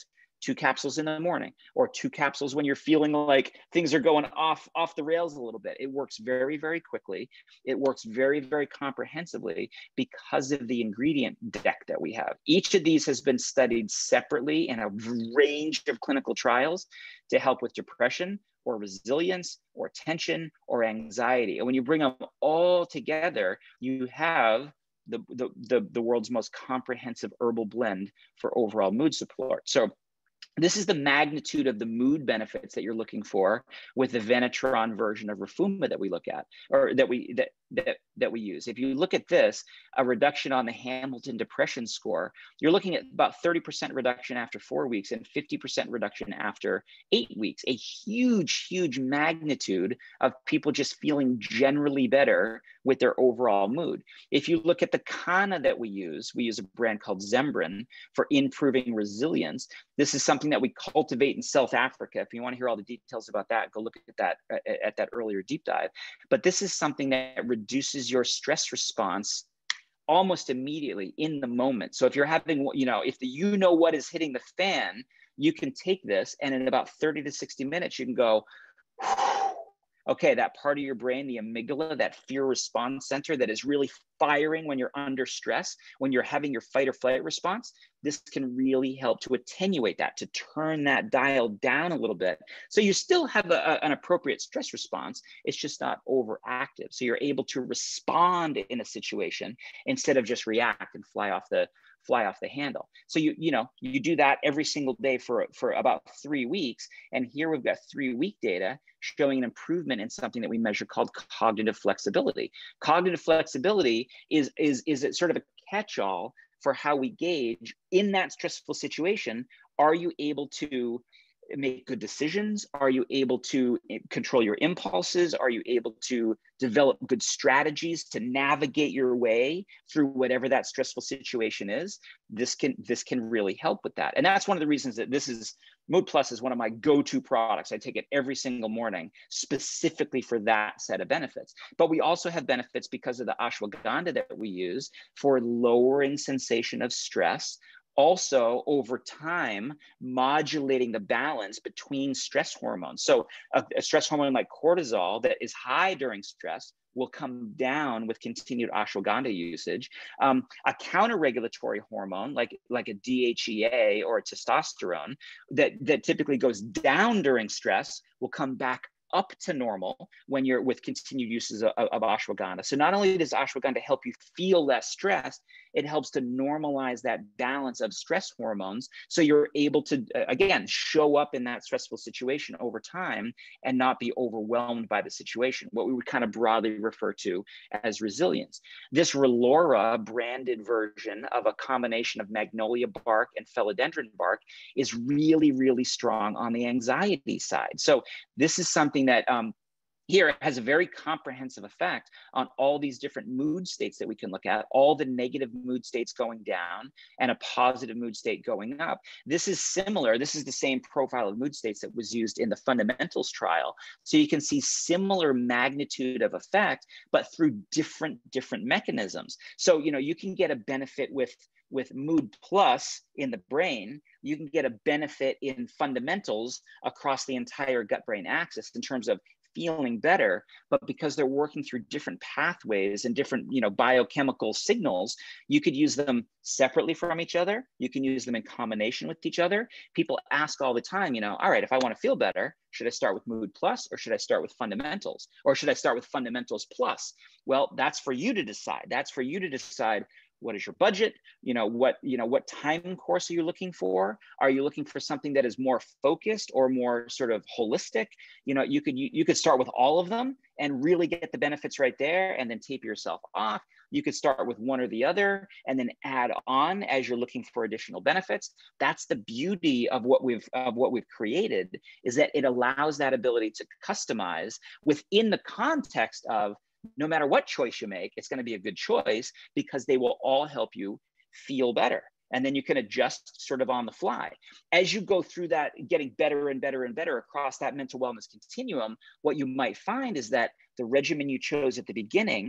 two capsules in the morning, or two capsules when you're feeling like things are going off, off the rails a little bit. It works very, very quickly. It works very, very comprehensively because of the ingredient deck that we have. Each of these has been studied separately in a range of clinical trials to help with depression or resilience or tension or anxiety. And when you bring them all together, you have the, the, the, the world's most comprehensive herbal blend for overall mood support. So this is the magnitude of the mood benefits that you're looking for with the Venetron version of Refuma that we look at, or that we that that that we use. If you look at this, a reduction on the Hamilton Depression Score, you're looking at about thirty percent reduction after four weeks and fifty percent reduction after eight weeks. A huge, huge magnitude of people just feeling generally better with their overall mood. If you look at the Kana that we use, we use a brand called Zembrin for improving resilience. This is something that we cultivate in South Africa. If you want to hear all the details about that, go look at that at that earlier deep dive. But this is something that reduces your stress response almost immediately in the moment. So if you're having, you know, if the, you know what is hitting the fan, you can take this and in about thirty to sixty minutes, you can go, okay, that part of your brain, the amygdala, that fear response center that is really firing when you're under stress, when you're having your fight or flight response, this can really help to attenuate that, to turn that dial down a little bit. So you still have a, a, an appropriate stress response. It's just not overactive. So you're able to respond in a situation instead of just react and fly off the fly off the handle. So you, you know, you do that every single day for, for about three weeks. And here we've got three week data showing an improvement in something that we measure called cognitive flexibility. Cognitive flexibility is, is, is it sort of a catch-all for how we gauge in that stressful situation. Are you able to make good decisions? Are you able to control your impulses? Are you able to develop good strategies to navigate your way through whatever that stressful situation is? This can this can really help with that. And that's one of the reasons that this is Mood Plus is one of my go-to products. I take it every single morning specifically for that set of benefits. But we also have benefits because of the ashwagandha that we use for lowering sensation of stress. Also, over time, modulating the balance between stress hormones. So a, a stress hormone like cortisol that is high during stress will come down with continued ashwagandha usage. Um, a counter-regulatory hormone like, like a D H E A or a testosterone that, that typically goes down during stress will come back up to normal when you're with continued uses of, of ashwagandha. So not only does ashwagandha help you feel less stressed, it helps to normalize that balance of stress hormones. So you're able to, again, show up in that stressful situation over time and not be overwhelmed by the situation, what we would kind of broadly refer to as resilience. This Relora branded version of a combination of magnolia bark and philodendron bark is really, really strong on the anxiety side. So this is something that um, here has a very comprehensive effect on all these different mood states that we can look at, all the negative mood states going down and a positive mood state going up. This is similar. This is the same profile of mood states that was used in the Fundamentals trial. So you can see similar magnitude of effect, but through different, different mechanisms. So, you know, you can get a benefit with with Mood Plus in the brain, you can get a benefit in Fundamentals across the entire gut-brain axis in terms of feeling better, but because they're working through different pathways and different, you know, biochemical signals, you could use them separately from each other. You can use them in combination with each other. People ask all the time, you know, all right, if I want to feel better, should I start with Mood Plus or should I start with Fundamentals? Or should I start with Fundamentals Plus? Well, that's for you to decide. That's for you to decide. What is your budget? You know, what, you know, what time course are you looking for? Are you looking for something that is more focused or more sort of holistic? You know, you could, you, you could start with all of them and really get the benefits right there and then taper yourself off. You could start with one or the other and then add on as you're looking for additional benefits. That's the beauty of what we've, of what we've created, is that it allows that ability to customize within the context of no matter what choice you make, it's going to be a good choice because they will all help you feel better. And then you can adjust sort of on the fly. As you go through that, getting better and better and better across that mental wellness continuum, what you might find is that the regimen you chose at the beginning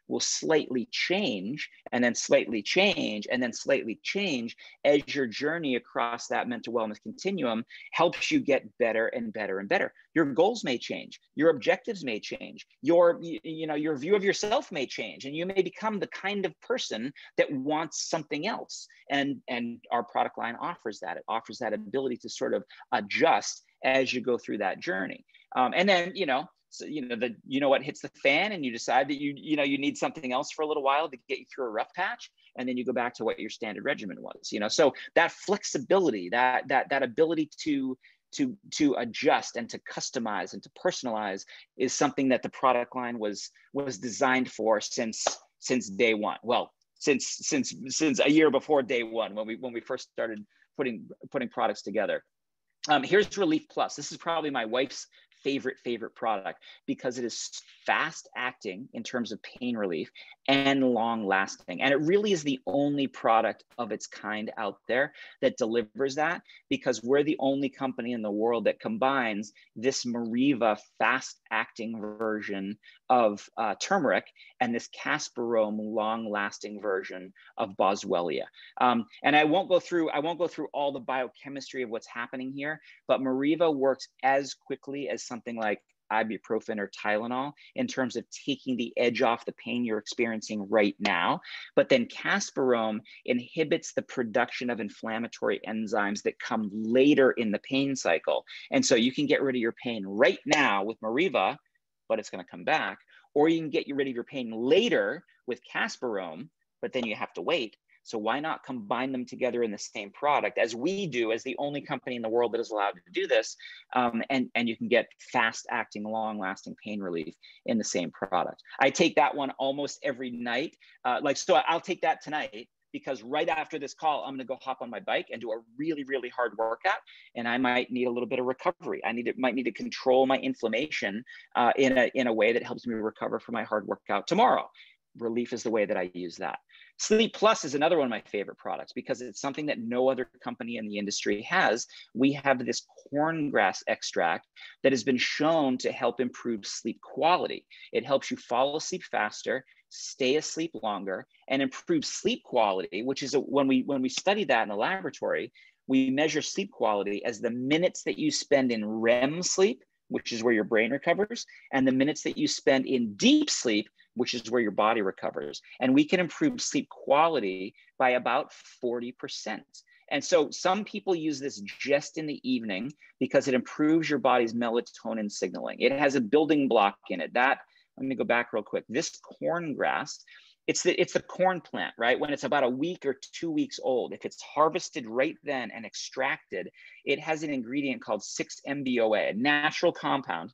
will slightly change and then slightly change and then slightly change as your journey across that mental wellness continuum helps you get better and better and better. Your goals may change, your objectives may change, your, you know, your view of yourself may change, and you may become the kind of person that wants something else. And, and our product line offers that. It offers that ability to sort of adjust as you go through that journey. Um, and then, you know, so, you know, the, you know what hits the fan, and you decide that you, you know, you need something else for a little while to get you through a rough patch. And then you go back to what your standard regimen was, you know, so that flexibility, that, that, that ability to, to, to adjust and to customize and to personalize is something that the product line was, was designed for since, since day one. Well, since, since, since a year before day one, when we, when we first started putting, putting products together. Um, here's Relief Plus. This is probably my wife's favorite, favorite product because it is fast acting in terms of pain relief and long lasting. And it really is the only product of its kind out there that delivers that, because we're the only company in the world that combines this Meriva fast acting version of uh, turmeric and this Casparome long lasting version of Boswellia. Um, and I won't go through, I won't go through all the biochemistry of what's happening here, but Meriva works as quickly as something like ibuprofen or Tylenol in terms of taking the edge off the pain you're experiencing right now. But then Casparome inhibits the production of inflammatory enzymes that come later in the pain cycle. And so you can get rid of your pain right now with Meriva, but it's going to come back, or you can get rid of your pain later with Casparome, but then you have to wait. So why not combine them together in the same product, as we do, as the only company in the world that is allowed to do this, um, and, and you can get fast-acting, long-lasting pain relief in the same product. I take that one almost every night. Uh, like, so I'll take that tonight, because right after this call, I'm gonna go hop on my bike and do a really, really hard workout, and I might need a little bit of recovery. I need to, might need to control my inflammation uh, in, a, in a way that helps me recover from my hard workout tomorrow. Relief is the way that I use that. Sleep Plus is another one of my favorite products because it's something that no other company in the industry has. We have this corngrass extract that has been shown to help improve sleep quality. It helps you fall asleep faster, stay asleep longer, and improve sleep quality, which is a, when we when we study that in the laboratory, we measure sleep quality as the minutes that you spend in R E M sleep, which is where your brain recovers, and the minutes that you spend in deep sleep, which is where your body recovers. And we can improve sleep quality by about forty percent. And so some people use this just in the evening because it improves your body's melatonin signaling. It has a building block in it. That, let me go back real quick. This corngrass, it's the, it's the corn plant, right? When it's about a week or two weeks old, if it's harvested right then and extracted, it has an ingredient called six M B O A, a natural compound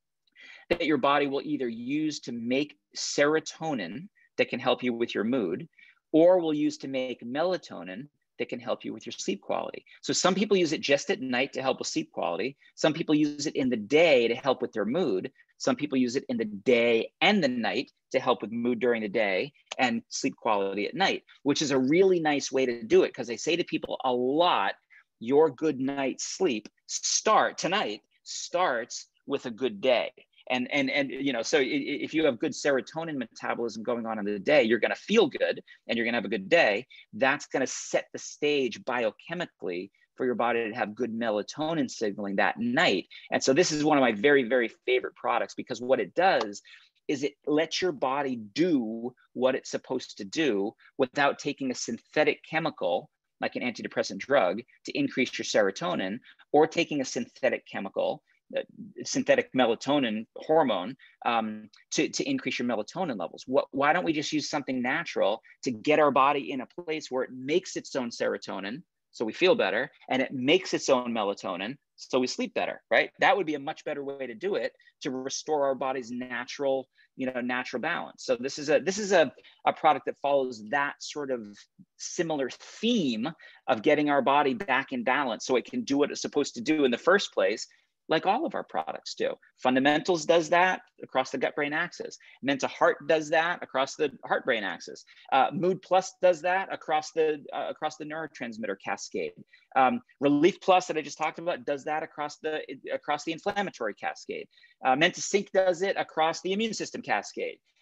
that your body will either use to make serotonin that can help you with your mood, or will use to make melatonin that can help you with your sleep quality. So some people use it just at night to help with sleep quality. Some people use it in the day to help with their mood. Some people use it in the day and the night to help with mood during the day and sleep quality at night, which is a really nice way to do it, because I say to people a lot, your good night's sleep start tonight starts with a good day. And, and, and, you know, so if you have good serotonin metabolism going on in the day, you're going to feel good and you're going to have a good day. That's going to set the stage biochemically for your body to have good melatonin signaling that night. And so this is one of my very, very favorite products, because what it does is it lets your body do what it's supposed to do without taking a synthetic chemical like an antidepressant drug to increase your serotonin, or taking a synthetic chemical, uh, synthetic melatonin hormone um, to, to increase your melatonin levels. What, why don't we just use something natural to get our body in a place where it makes its own serotonin so we feel better, and it makes its own melatonin so we sleep better, right? That would be a much better way to do it, to restore our body's natural, you know, natural balance. So this is a this is a, a product that follows that sort of similar theme of getting our body back in balance so it can do what it's supposed to do in the first place, like all of our products do. Fundamentals does that across the gut-brain axis. Mental Heart does that across the heart-brain axis. Uh, Mood Plus does that across the uh, across the neurotransmitter cascade. Um, Relief Plus that I just talked about does that across the across the inflammatory cascade. Uh, Mentasync does it across the immune system cascade.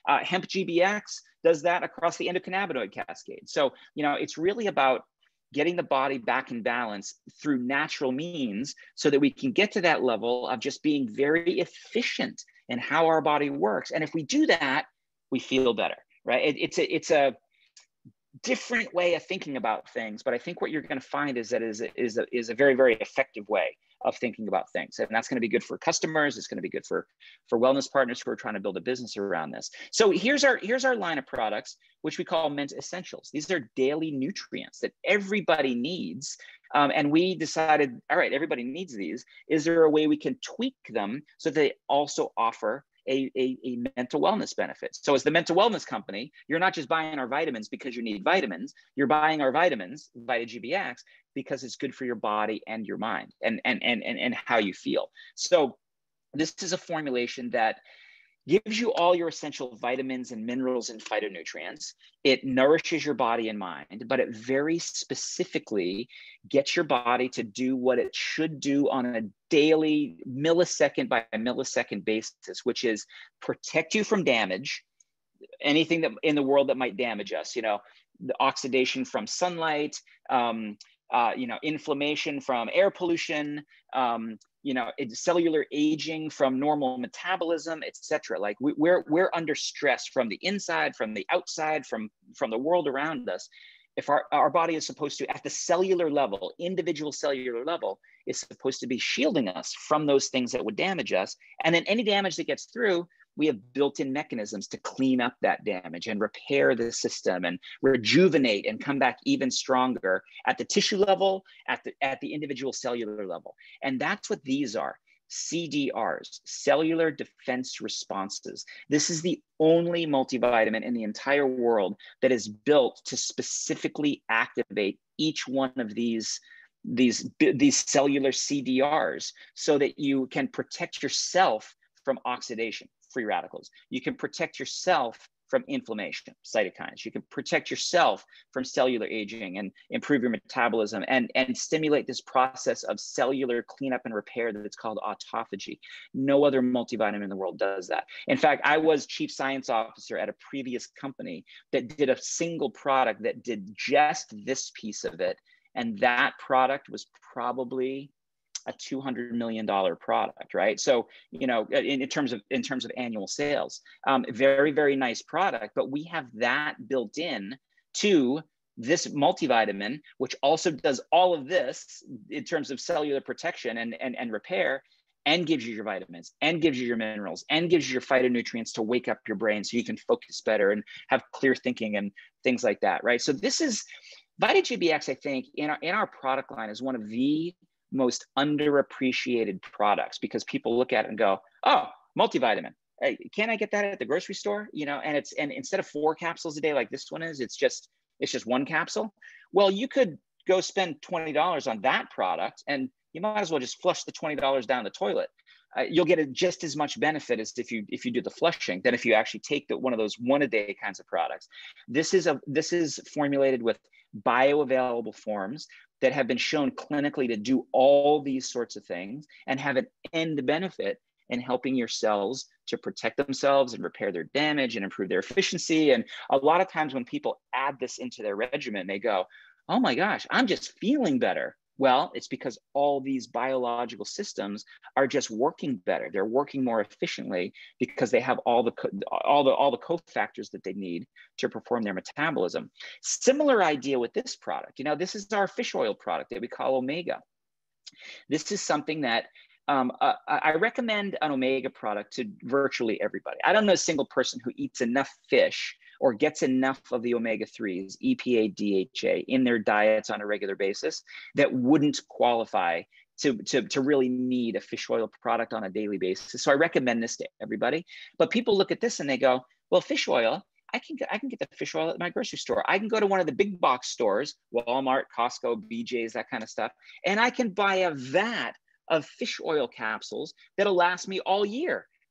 Uh, hemp G B X does that across the endocannabinoid cascade. So, you know, it's really about getting the body back in balance through natural means so that we can get to that level of just being very efficient in how our body works. And if we do that, we feel better, right? It, it's a, it's a different way of thinking about things, but I think what you're going to find is that is a, is a, is a very, very effective way of thinking about things. And that's going to be good for customers. It's going to be good for, for wellness partners who are trying to build a business around this. So here's our, here's our line of products, which we call Ment Essentials. These are daily nutrients that everybody needs. Um, and we decided, all right, everybody needs these. Is there a way we can tweak them so they also offer A, a, a mental wellness benefit? So as the mental wellness company, you're not just buying our vitamins because you need vitamins, you're buying our vitamins, Vita G B X, because it's good for your body and your mind and, and, and, and, and how you feel. So this is a formulation that gives you all your essential vitamins and minerals and phytonutrients. It nourishes your body and mind, but it very specifically gets your body to do what it should do on a daily millisecond by millisecond basis, which is protect you from damage, anything that in the world that might damage us, you know, the oxidation from sunlight, um, uh, you know, inflammation from air pollution, um, you know, cellular aging from normal metabolism, et cetera. Like we, we're, we're under stress from the inside, from the outside, from, from the world around us. If our, our body is supposed to, at the cellular level, individual cellular level, is supposed to be shielding us from those things that would damage us. And then any damage that gets through, we have built-in mechanisms to clean up that damage and repair the system and rejuvenate and come back even stronger at the tissue level, at the, at the individual cellular level. And that's what these are. C D Rs, cellular defense responses. This is the only multivitamin in the entire world that is built to specifically activate each one of these, these, these cellular C D Rs so that you can protect yourself from oxidation, free radicals. You can protect yourself from inflammation, cytokines. You can protect yourself from cellular aging and improve your metabolism and, and stimulate this process of cellular cleanup and repair that's called autophagy. No other multivitamin in the world does that. In fact, I was chief science officer at a previous company that did a single product that did just this piece of it. And that product was probably a two hundred million dollar product, right? So, you know, in, in terms of in terms of annual sales, um, very, very nice product, but we have that built in to this multivitamin, which also does all of this in terms of cellular protection and, and, and repair, and gives you your vitamins, and gives you your minerals, and gives you your phytonutrients to wake up your brain so you can focus better and have clear thinking and things like that, right? So this is, Vita G B X, I think, in our, in our product line is one of the most underappreciated products because people look at it and go, oh, multivitamin. Hey, can I get that at the grocery store? You know, and it's, and instead of four capsules a day like this one is, it's just, it's just one capsule. Well, you could go spend twenty dollars on that product and you might as well just flush the twenty dollars down the toilet. Uh, you'll get a, just as much benefit as if you if you do the flushing than if you actually take the, one of those one a day kinds of products. This is a this is formulated with bioavailable forms that have been shown clinically to do all these sorts of things and have an end benefit in helping your cells to protect themselves and repair their damage and improve their efficiency. And a lot of times when people add this into their regimen, they go, oh my gosh, I'm just feeling better. Well, it's because all these biological systems are just working better. They're working more efficiently because they have all the all the all the cofactors that they need to perform their metabolism. Similar idea with this product. You know, this is our fish oil product that we call Omega. This is something that um, uh, I recommend an Omega product to virtually everybody. I don't know a single person who eats enough fish or gets enough of the omega threes, E P A, D H A, in their diets on a regular basis that wouldn't qualify to, to, to really need a fish oil product on a daily basis. So I recommend this to everybody. But people look at this and they go, well, fish oil, I can, I can get the fish oil at my grocery store. I can go to one of the big box stores, Walmart, Costco, B J's, that kind of stuff, and I can buy a vat of fish oil capsules that'll last me all year.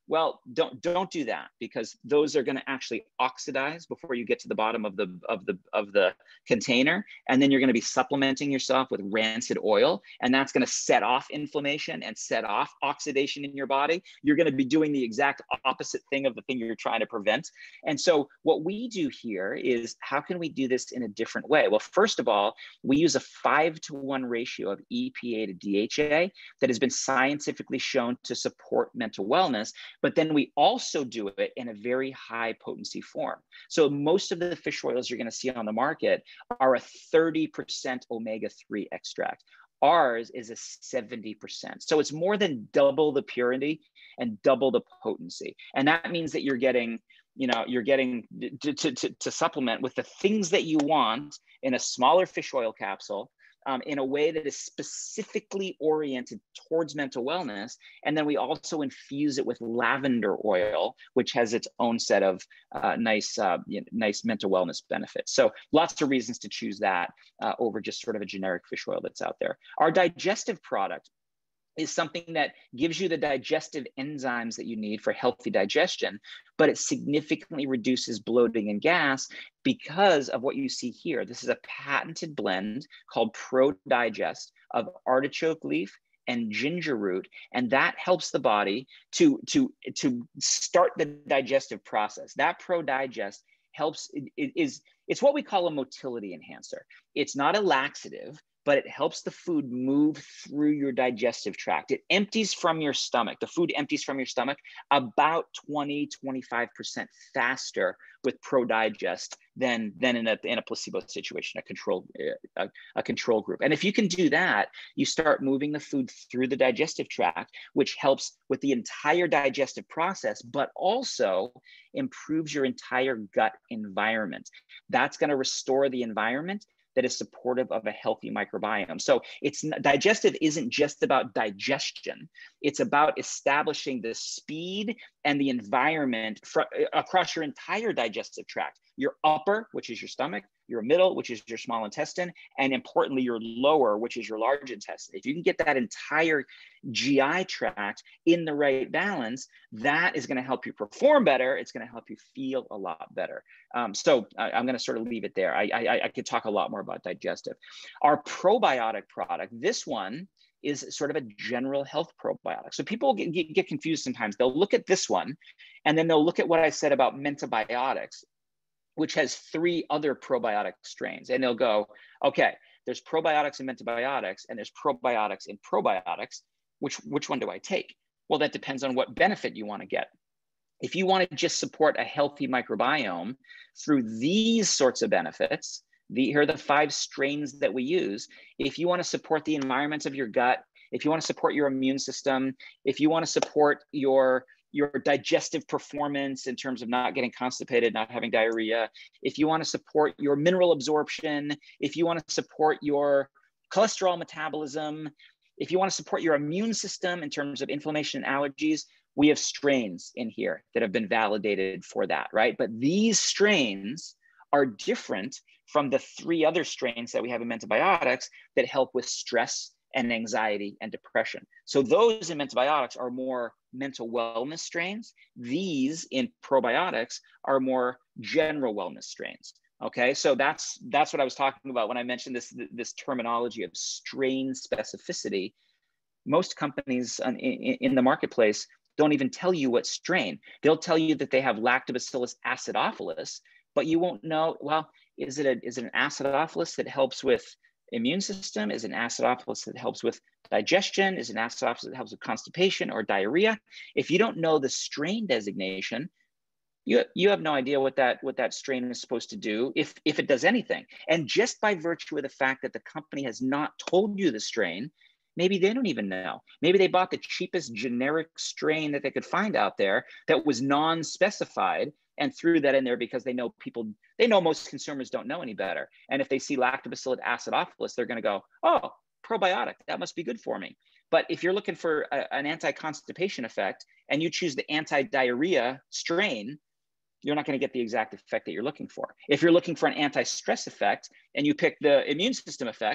Well, don't don't do that, because those are going to actually oxidize before you get to the bottom of the of the of the container, and then you're going to be supplementing yourself with rancid oil, and that's going to set off inflammation and set off oxidation in your body. You're going to be doing the exact opposite thing of the thing you're trying to prevent. And so what we do here is, how can we do this in a different way? Well, first of all, we use a five to one ratio of E P A to D H A that has been scientifically shown to support mental wellness. But then we also do it in a very high potency form. So most of the fish oils you're going to see on the market are a thirty percent omega three extract. Ours is a seventy percent. So it's more than double the purity and double the potency. And that means that you're getting, you know, you're getting to, to, to, to supplement with the things that you want in a smaller fish oil capsule, Um, in a way that is specifically oriented towards mental wellness. And then we also infuse it with lavender oil, which has its own set of uh, nice, uh, you know, nice mental wellness benefits. So lots of reasons to choose that uh, over just sort of a generic fish oil that's out there. Our digestive product is something that gives you the digestive enzymes that you need for healthy digestion, but it significantly reduces bloating and gas because of what you see here. This is a patented blend called ProDigest of artichoke leaf and ginger root, and that helps the body to, to, to start the digestive process. That ProDigest helps, it, it is, it's what we call a motility enhancer. It's not a laxative, but it helps the food move through your digestive tract. It empties from your stomach. The food empties from your stomach about twenty, twenty-five percent faster with ProDigest than, than in, a, in a placebo situation, a control, a, a control group. And if you can do that, you start moving the food through the digestive tract, which helps with the entire digestive process, but also improves your entire gut environment. That's going to restore the environment that is supportive of a healthy microbiome. So it's digestive isn't just about digestion. It's about establishing the speed and the environment for, across your entire digestive tract, your upper, which is your stomach, your middle, which is your small intestine, and importantly, your lower, which is your large intestine. If you can get that entire G I tract in the right balance, that is going to help you perform better. It's going to help you feel a lot better. Um, so I, I'm going to sort of leave it there. I, I, I could talk a lot more about digestive. Our probiotic product, this one is sort of a general health probiotic. So people get, get, get confused sometimes. They'll look at this one, and then they'll look at what I said about Mentabiotics, which has three other probiotic strains. And they'll go, okay, there's probiotics and Mentabiotics, and there's probiotics and probiotics. Which, which one do I take? Well, that depends on what benefit you want to get. If you want to just support a healthy microbiome through these sorts of benefits, the, here are the five strains that we use. If you want to support the environment of your gut, if you want to support your immune system, if you want to support your your digestive performance in terms of not getting constipated, not having diarrhea, if you want to support your mineral absorption, if you want to support your cholesterol metabolism, if you want to support your immune system in terms of inflammation and allergies, we have strains in here that have been validated for that, right? But these strains are different from the three other strains that we have in Mentabiotics that help with stress and anxiety and depression. So those in Mentabiotics are more mental wellness strains. These in probiotics are more general wellness strains. Okay, so that's that's what I was talking about when I mentioned this this terminology of strain specificity. Most companies in, in the marketplace don't even tell you what strain. They'll tell you that they have Lactobacillus acidophilus, but you won't know, well, is it, a, is it an acidophilus that helps with immune system? Is it an acidophilus that helps with digestion? Is it an acidophilus that helps with constipation or diarrhea? If you don't know the strain designation, you, you have no idea what that, what that strain is supposed to do, if, if it does anything. And just by virtue of the fact that the company has not told you the strain, maybe they don't even know. Maybe they bought the cheapest generic strain that they could find out there that was non-specified and threw that in there because they know people, they know most consumers don't know any better. And if they see Lactobacillus acidophilus, they're going to go, oh, probiotic, that must be good for me. But if you're looking for a, an anti-constipation effect and you choose the anti-diarrhea strain, you're not going to get the exact effect that you're looking for. If you're looking for an anti-stress effect and you pick the immune system effect,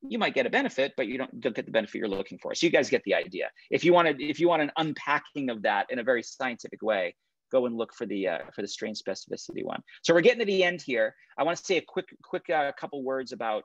you might get a benefit, but you don't, don't get the benefit you're looking for. So you guys get the idea. If you want to, if you want an unpacking of that in a very scientific way, go and look for the uh, for the strain specificity one. So we're getting to the end here. I want to say a quick quick uh, couple words about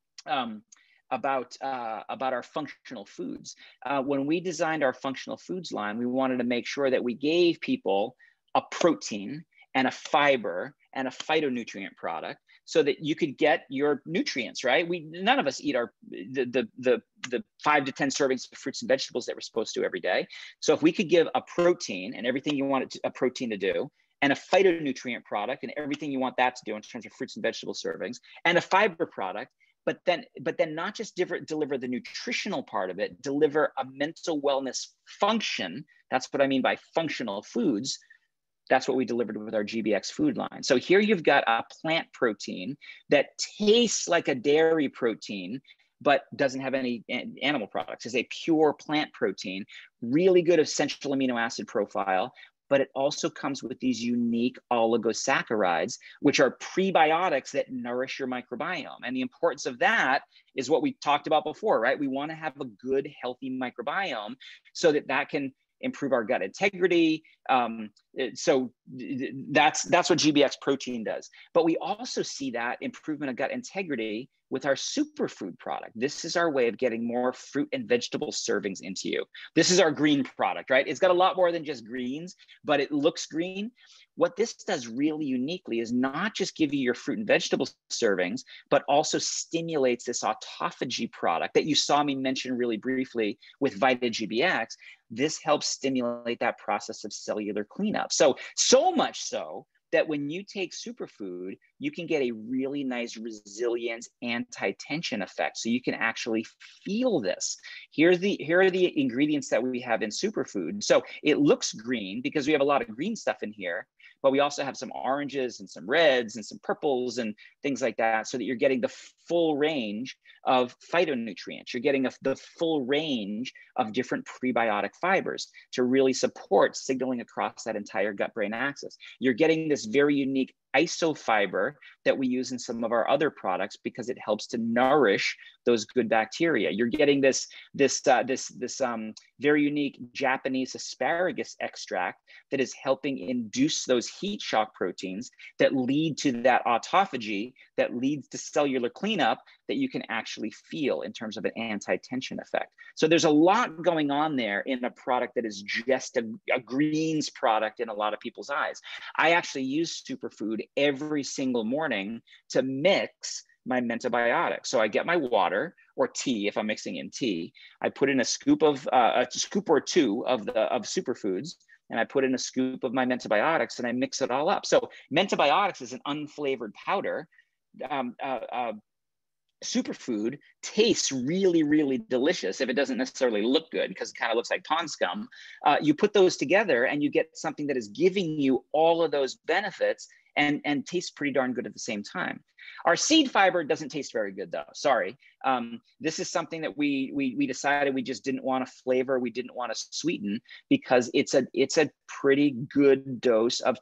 um, about uh, about our functional foods. Uh, when we designed our functional foods line, we wanted to make sure that we gave people a protein and a fiber and a phytonutrient product, so that you could get your nutrients, right? We, none of us eat our, the, the, the, the five to ten servings of fruits and vegetables that we're supposed to every day. So if we could give a protein and everything you want it to, a protein to do, and a phytonutrient product and everything you want that to do in terms of fruits and vegetable servings, and a fiber product, but then, but then not just deliver, deliver the nutritional part of it, deliver a mental wellness function. That's what I mean by functional foods. That's what we delivered with our G B X food line. So here you've got a plant protein that tastes like a dairy protein, but doesn't have any animal products. It's a pure plant protein, really good essential amino acid profile, but it also comes with these unique oligosaccharides, which are prebiotics that nourish your microbiome. And the importance of that is what we talked about before, right? We want to have a good, healthy microbiome so that that can improve our gut integrity. Um, so that's, that's what G B X protein does. But we also see that improvement of gut integrity with our superfood product. This is our way of getting more fruit and vegetable servings into you. This is our green product, right? It's got a lot more than just greens, but it looks green. What this does really uniquely is not just give you your fruit and vegetable servings, but also stimulates this autophagy product that you saw me mention really briefly with Vita G B X. This helps stimulate that process of cellular cleanup. So, so much so that when you take superfood, you can get a really nice resilience anti-tension effect. So you can actually feel this. Here's the, here are the ingredients that we have in superfood. So it looks green because we have a lot of green stuff in here, but we also have some oranges and some reds and some purples and things like that, so that you're getting the full range of phytonutrients. You're getting a, the full range of different prebiotic fibers to really support signaling across that entire gut-brain axis. You're getting this very unique isofiber that we use in some of our other products because it helps to nourish those good bacteria. You're getting this, this, uh, this, this um, very unique Japanese asparagus extract that is helping induce those heat shock proteins that lead to that autophagy, that leads to cellular cleanup that you can actually feel in terms of an anti-tension effect. So there's a lot going on there in a product that is just a, a greens product in a lot of people's eyes. I actually use superfood every single morning to mix my Mentabiotics. So I get my water or tea, if I'm mixing in tea, I put in a scoop of, uh, a scoop or two of the of superfoods, and I put in a scoop of my Mentabiotics and I mix it all up. So Mentabiotics is an unflavored powder. Um, uh, uh, superfood tastes really, really delicious if it doesn't necessarily look good because it kind of looks like pond scum. Uh, you put those together and you get something that is giving you all of those benefits and, and tastes pretty darn good at the same time. Our seed fiber doesn't taste very good though, sorry. Um, this is something that we, we, we decided we just didn't want to flavor, we didn't want to sweeten because it's a, it's a pretty good dose of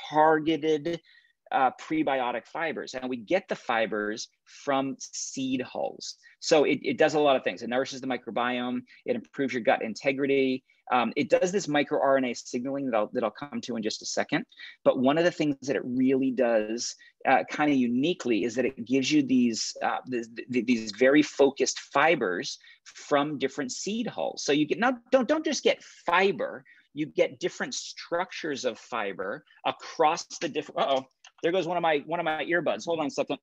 targeted Uh, prebiotic fibers, and we get the fibers from seed hulls. So it, it does a lot of things. It nourishes the microbiome, it improves your gut integrity. Um, it does this microRNA signaling that I'll, that I'll come to in just a second. But one of the things that it really does uh, kind of uniquely is that it gives you these, uh, this, these very focused fibers from different seed hulls. So you get, not, don't, don't just get fiber, you get different structures of fiber across the different, uh-oh, there goes one of my one of my earbuds. Hold on a second.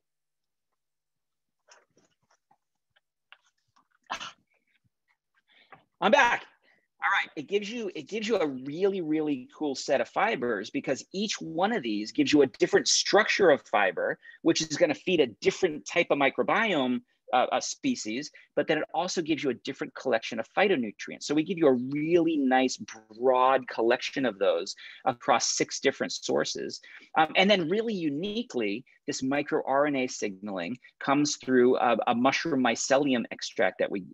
I'm back. All right. It gives you it gives you a really, really cool set of fibers because each one of these gives you a different structure of fiber, which is going to feed a different type of microbiome uh, a species, but then it also gives you a different collection of phytonutrients. So we give you a really nice broad collection of those across six different sources. Um, and then really uniquely, this microRNA signaling comes through a, a mushroom mycelium extract that we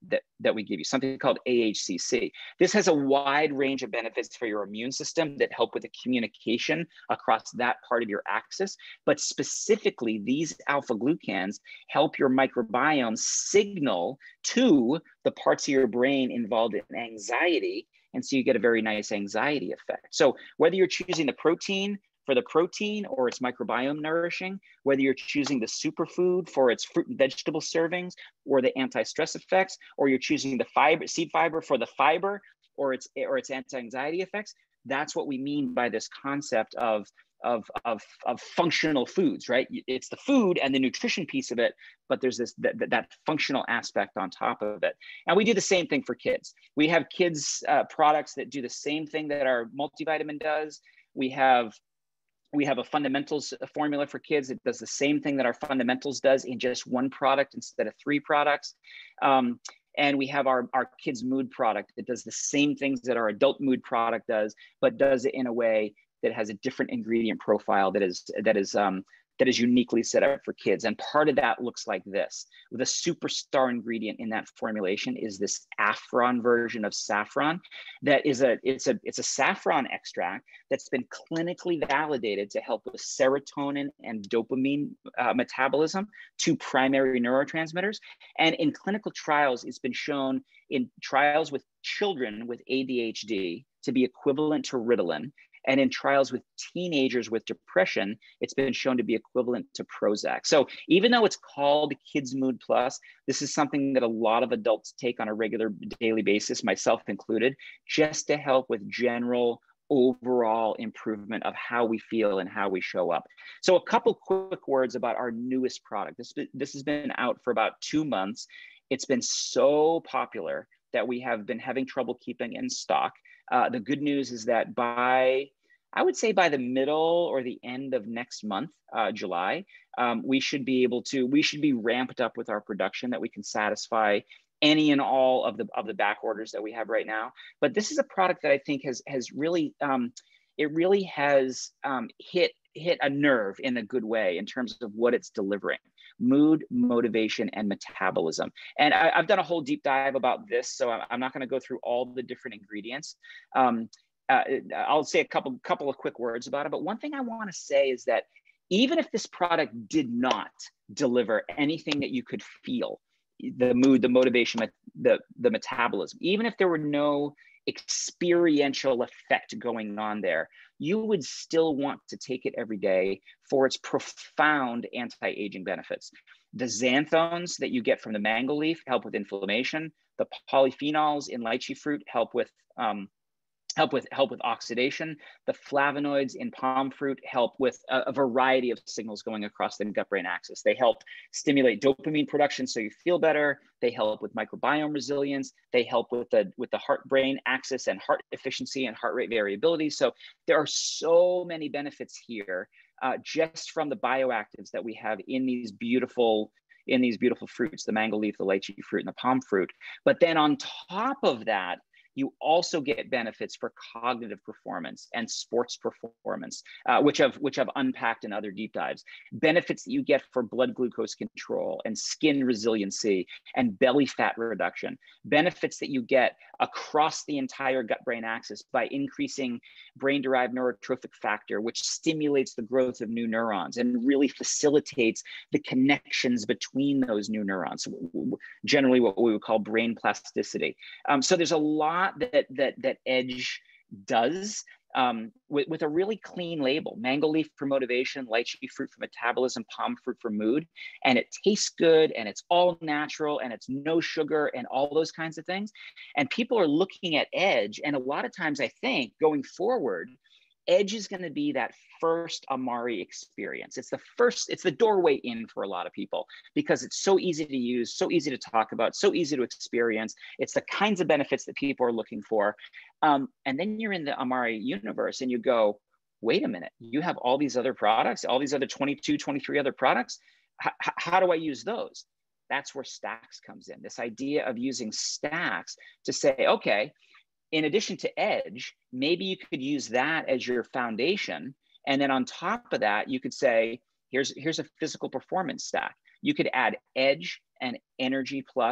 that, that we give you, something called A H C C. This has a wide range of benefits for your immune system that help with the communication across that part of your axis. But specifically, these alpha glucans help your microbiome signal to the parts of your brain involved in anxiety. And so you get a very nice anxiety effect. So whether you're choosing the protein for the protein or its microbiome nourishing, whether you're choosing the superfood for its fruit and vegetable servings or the anti-stress effects, or you're choosing the fiber, seed fiber for the fiber or its, or its anti-anxiety effects, that's what we mean by this concept of, of, of, of functional foods, right? It's the food and the nutrition piece of it, but there's this that, that functional aspect on top of it. And we do the same thing for kids. We have kids uh, products that do the same thing that our multivitamin does. We have We have a fundamentals formula for kids that does the same thing that our fundamentals does in just one product instead of three products. Um, and we have our, our kids mood product that does the same things that our adult mood product does, but does it in a way that has a different ingredient profile that is, that is, um, that is uniquely set up for kids. And part of that looks like this. The superstar ingredient in that formulation is this Affron version of saffron. That is a, it's a, it's a saffron extract that's been clinically validated to help with serotonin and dopamine uh, metabolism, two primary neurotransmitters. And in clinical trials, it's been shown in trials with children with A D H D to be equivalent to Ritalin. And in trials with teenagers with depression, it's been shown to be equivalent to Prozac. So even though it's called Kids Mood Plus, this is something that a lot of adults take on a regular daily basis, myself included, just to help with general overall improvement of how we feel and how we show up. So a couple quick words about our newest product. This, this has been out for about two months. It's been so popular that we have been having trouble keeping in stock. Uh, the good news is that by, I would say by the middle or the end of next month, uh, July, um, we should be able to, we should be ramped up with our production that we can satisfy any and all of the of the back orders that we have right now. But this is a product that I think has has really, um, it really has um, hit hit a nerve in a good way in terms of what it's delivering: mood, motivation, and metabolism. And I, I've done a whole deep dive about this, so I'm not going to go through all the different ingredients. Um, uh, I'll say a couple couple of quick words about it. But one thing I want to say is that even if this product did not deliver anything that you could feel, the mood, the motivation, the, the metabolism, even if there were no experiential effect going on there, you would still want to take it every day for its profound anti-aging benefits. The xanthones that you get from the mango leaf help with inflammation. The polyphenols in lychee fruit help with um, help with help with oxidation. The flavonoids in palm fruit help with a, a variety of signals going across the gut-brain axis. They help stimulate dopamine production so you feel better. They help with microbiome resilience. They help with the with the heart-brain axis and heart efficiency and heart rate variability. So there are so many benefits here uh, just from the bioactives that we have in these beautiful in these beautiful fruits: the mango leaf, the lychee fruit, and the palm fruit. But then on top of that, you also get benefits for cognitive performance and sports performance, uh, which I've which I've unpacked in other deep dives. Benefits that you get for blood glucose control and skin resiliency and belly fat reduction. Benefits that you get across the entire gut-brain axis by increasing brain-derived neurotrophic factor, which stimulates the growth of new neurons and really facilitates the connections between those new neurons. Generally, what we would call brain plasticity. Um, so there's a lot that that that Edge does um, with, with a really clean label: mango leaf for motivation, lychee fruit for metabolism, palm fruit for mood. And it tastes good, and it's all natural, and it's no sugar, and all those kinds of things. And people are looking at Edge, and a lot of times I think going forward, Edge is going to be that first Amari experience. It's the first, it's the doorway in for a lot of people because it's so easy to use, so easy to talk about, so easy to experience. It's the kinds of benefits that people are looking for. Um, and then you're in the Amari universe and you go, wait a minute, you have all these other products, all these other twenty-two, twenty-three other products. H- how do I use those? That's where Stacks comes in. This idea of using Stacks to say, okay, in addition to Edge, maybe you could use that as your foundation. And then on top of that, you could say, here's, here's a physical performance stack. You could add Edge and Energy Plus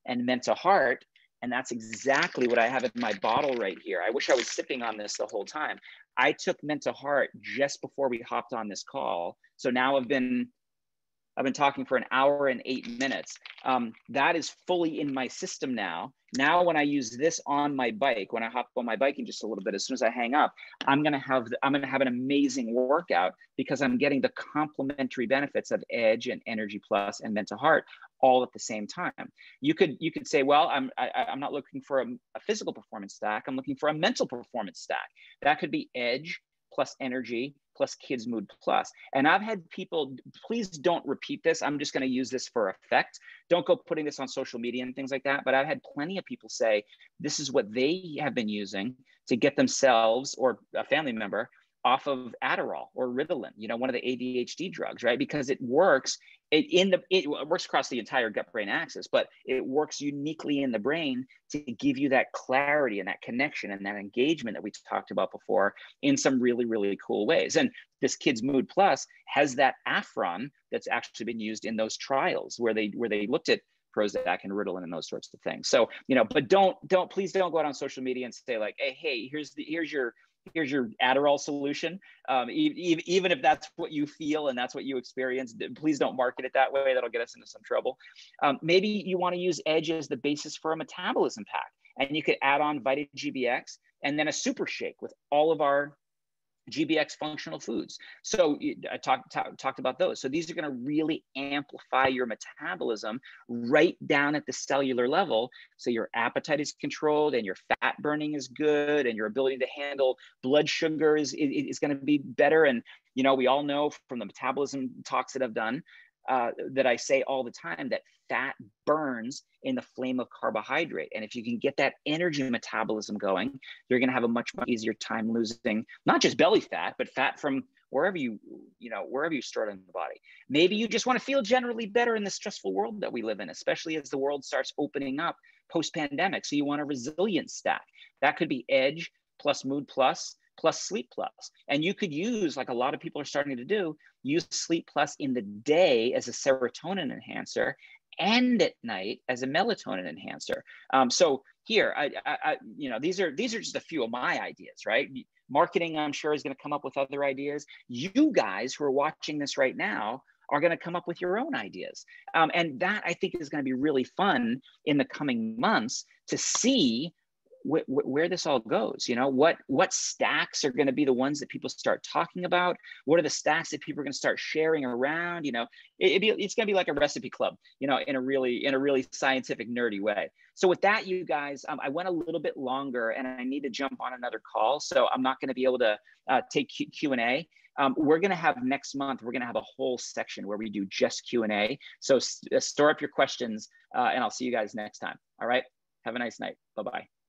and Menta Heart. And that's exactly what I have in my bottle right here. I wish I was sipping on this the whole time. I took Menta Heart just before we hopped on this call. So now I've been, I've been talking for an hour and eight minutes. Um, that is fully in my system now. Now, when I use this on my bike, when I hop on my bike in just a little bit, as soon as I hang up, I'm gonna have the, I'm gonna have an amazing workout because I'm getting the complementary benefits of Edge and Energy Plus and Menta Heart all at the same time. You could you could say, well, I'm I, I'm not looking for a, a physical performance stack. I'm looking for a mental performance stack. That could be Edge plus Energy plus Kids Mood Plus. And I've had people, please don't repeat this. I'm just going to use this for effect. Don't go putting this on social media and things like that. But I've had plenty of people say this is what they have been using to get themselves or a family member off of Adderall or Ritalin, you know, one of the A D H D drugs, right? Because it works it, in the, it works across the entire gut-brain axis, but it works uniquely in the brain to give you that clarity and that connection and that engagement that we talked about before in some really, really cool ways. And this Kids Mood Plus has that Afron that's actually been used in those trials where they where they looked at Prozac and Ritalin and those sorts of things. So, you know, but don't don't please don't go out on social media and say like, hey, hey, here's the here's your here's your Adderall solution. Um, e even if that's what you feel and that's what you experience, please don't market it that way. That'll get us into some trouble. Um, maybe you want to use Edge as the basis for a metabolism pack, and you could add on Vita G B X and then a super shake with all of our G B X functional foods. So I talked talk, talked about those. So these are going to really amplify your metabolism right down at the cellular level. So your appetite is controlled and your fat burning is good and your ability to handle blood sugar is, is, is going to be better. And, you know, we all know from the metabolism talks that I've done uh, that I say all the time that fat burns in the flame of carbohydrate. And if you can get that energy metabolism going, you're going to have a much, much easier time losing not just belly fat, but fat from wherever you, you know, wherever you store it in the body. Maybe you just want to feel generally better in the stressful world that we live in, especially as the world starts opening up post-pandemic. So you want a resilience stack. That could be Edge plus Mood Plus plus Sleep Plus. And you could use, like a lot of people are starting to do, use Sleep Plus in the day as a serotonin enhancer and at night as a melatonin enhancer. Um, so here, I, I, I, you know, these are these are just a few of my ideas, right? Marketing, I'm sure, is going to come up with other ideas. You guys who are watching this right now are going to come up with your own ideas. Um, and that, I think, is going to be really fun in the coming months to see wh wh where this all goes. You know, what what stacks are going to be the ones that people start talking about? What are the stacks that people are going to start sharing around? You know, it, be, it's going to be like a recipe club, you know, in a really in a really scientific, nerdy way. So with that, you guys, um, I went a little bit longer and I need to jump on another call. So I'm not going to be able to uh, take Q and A. Um, we're going to have next month, we're going to have a whole section where we do just Q and A. So st store up your questions uh, and I'll see you guys next time. All right. Have a nice night. Bye-bye.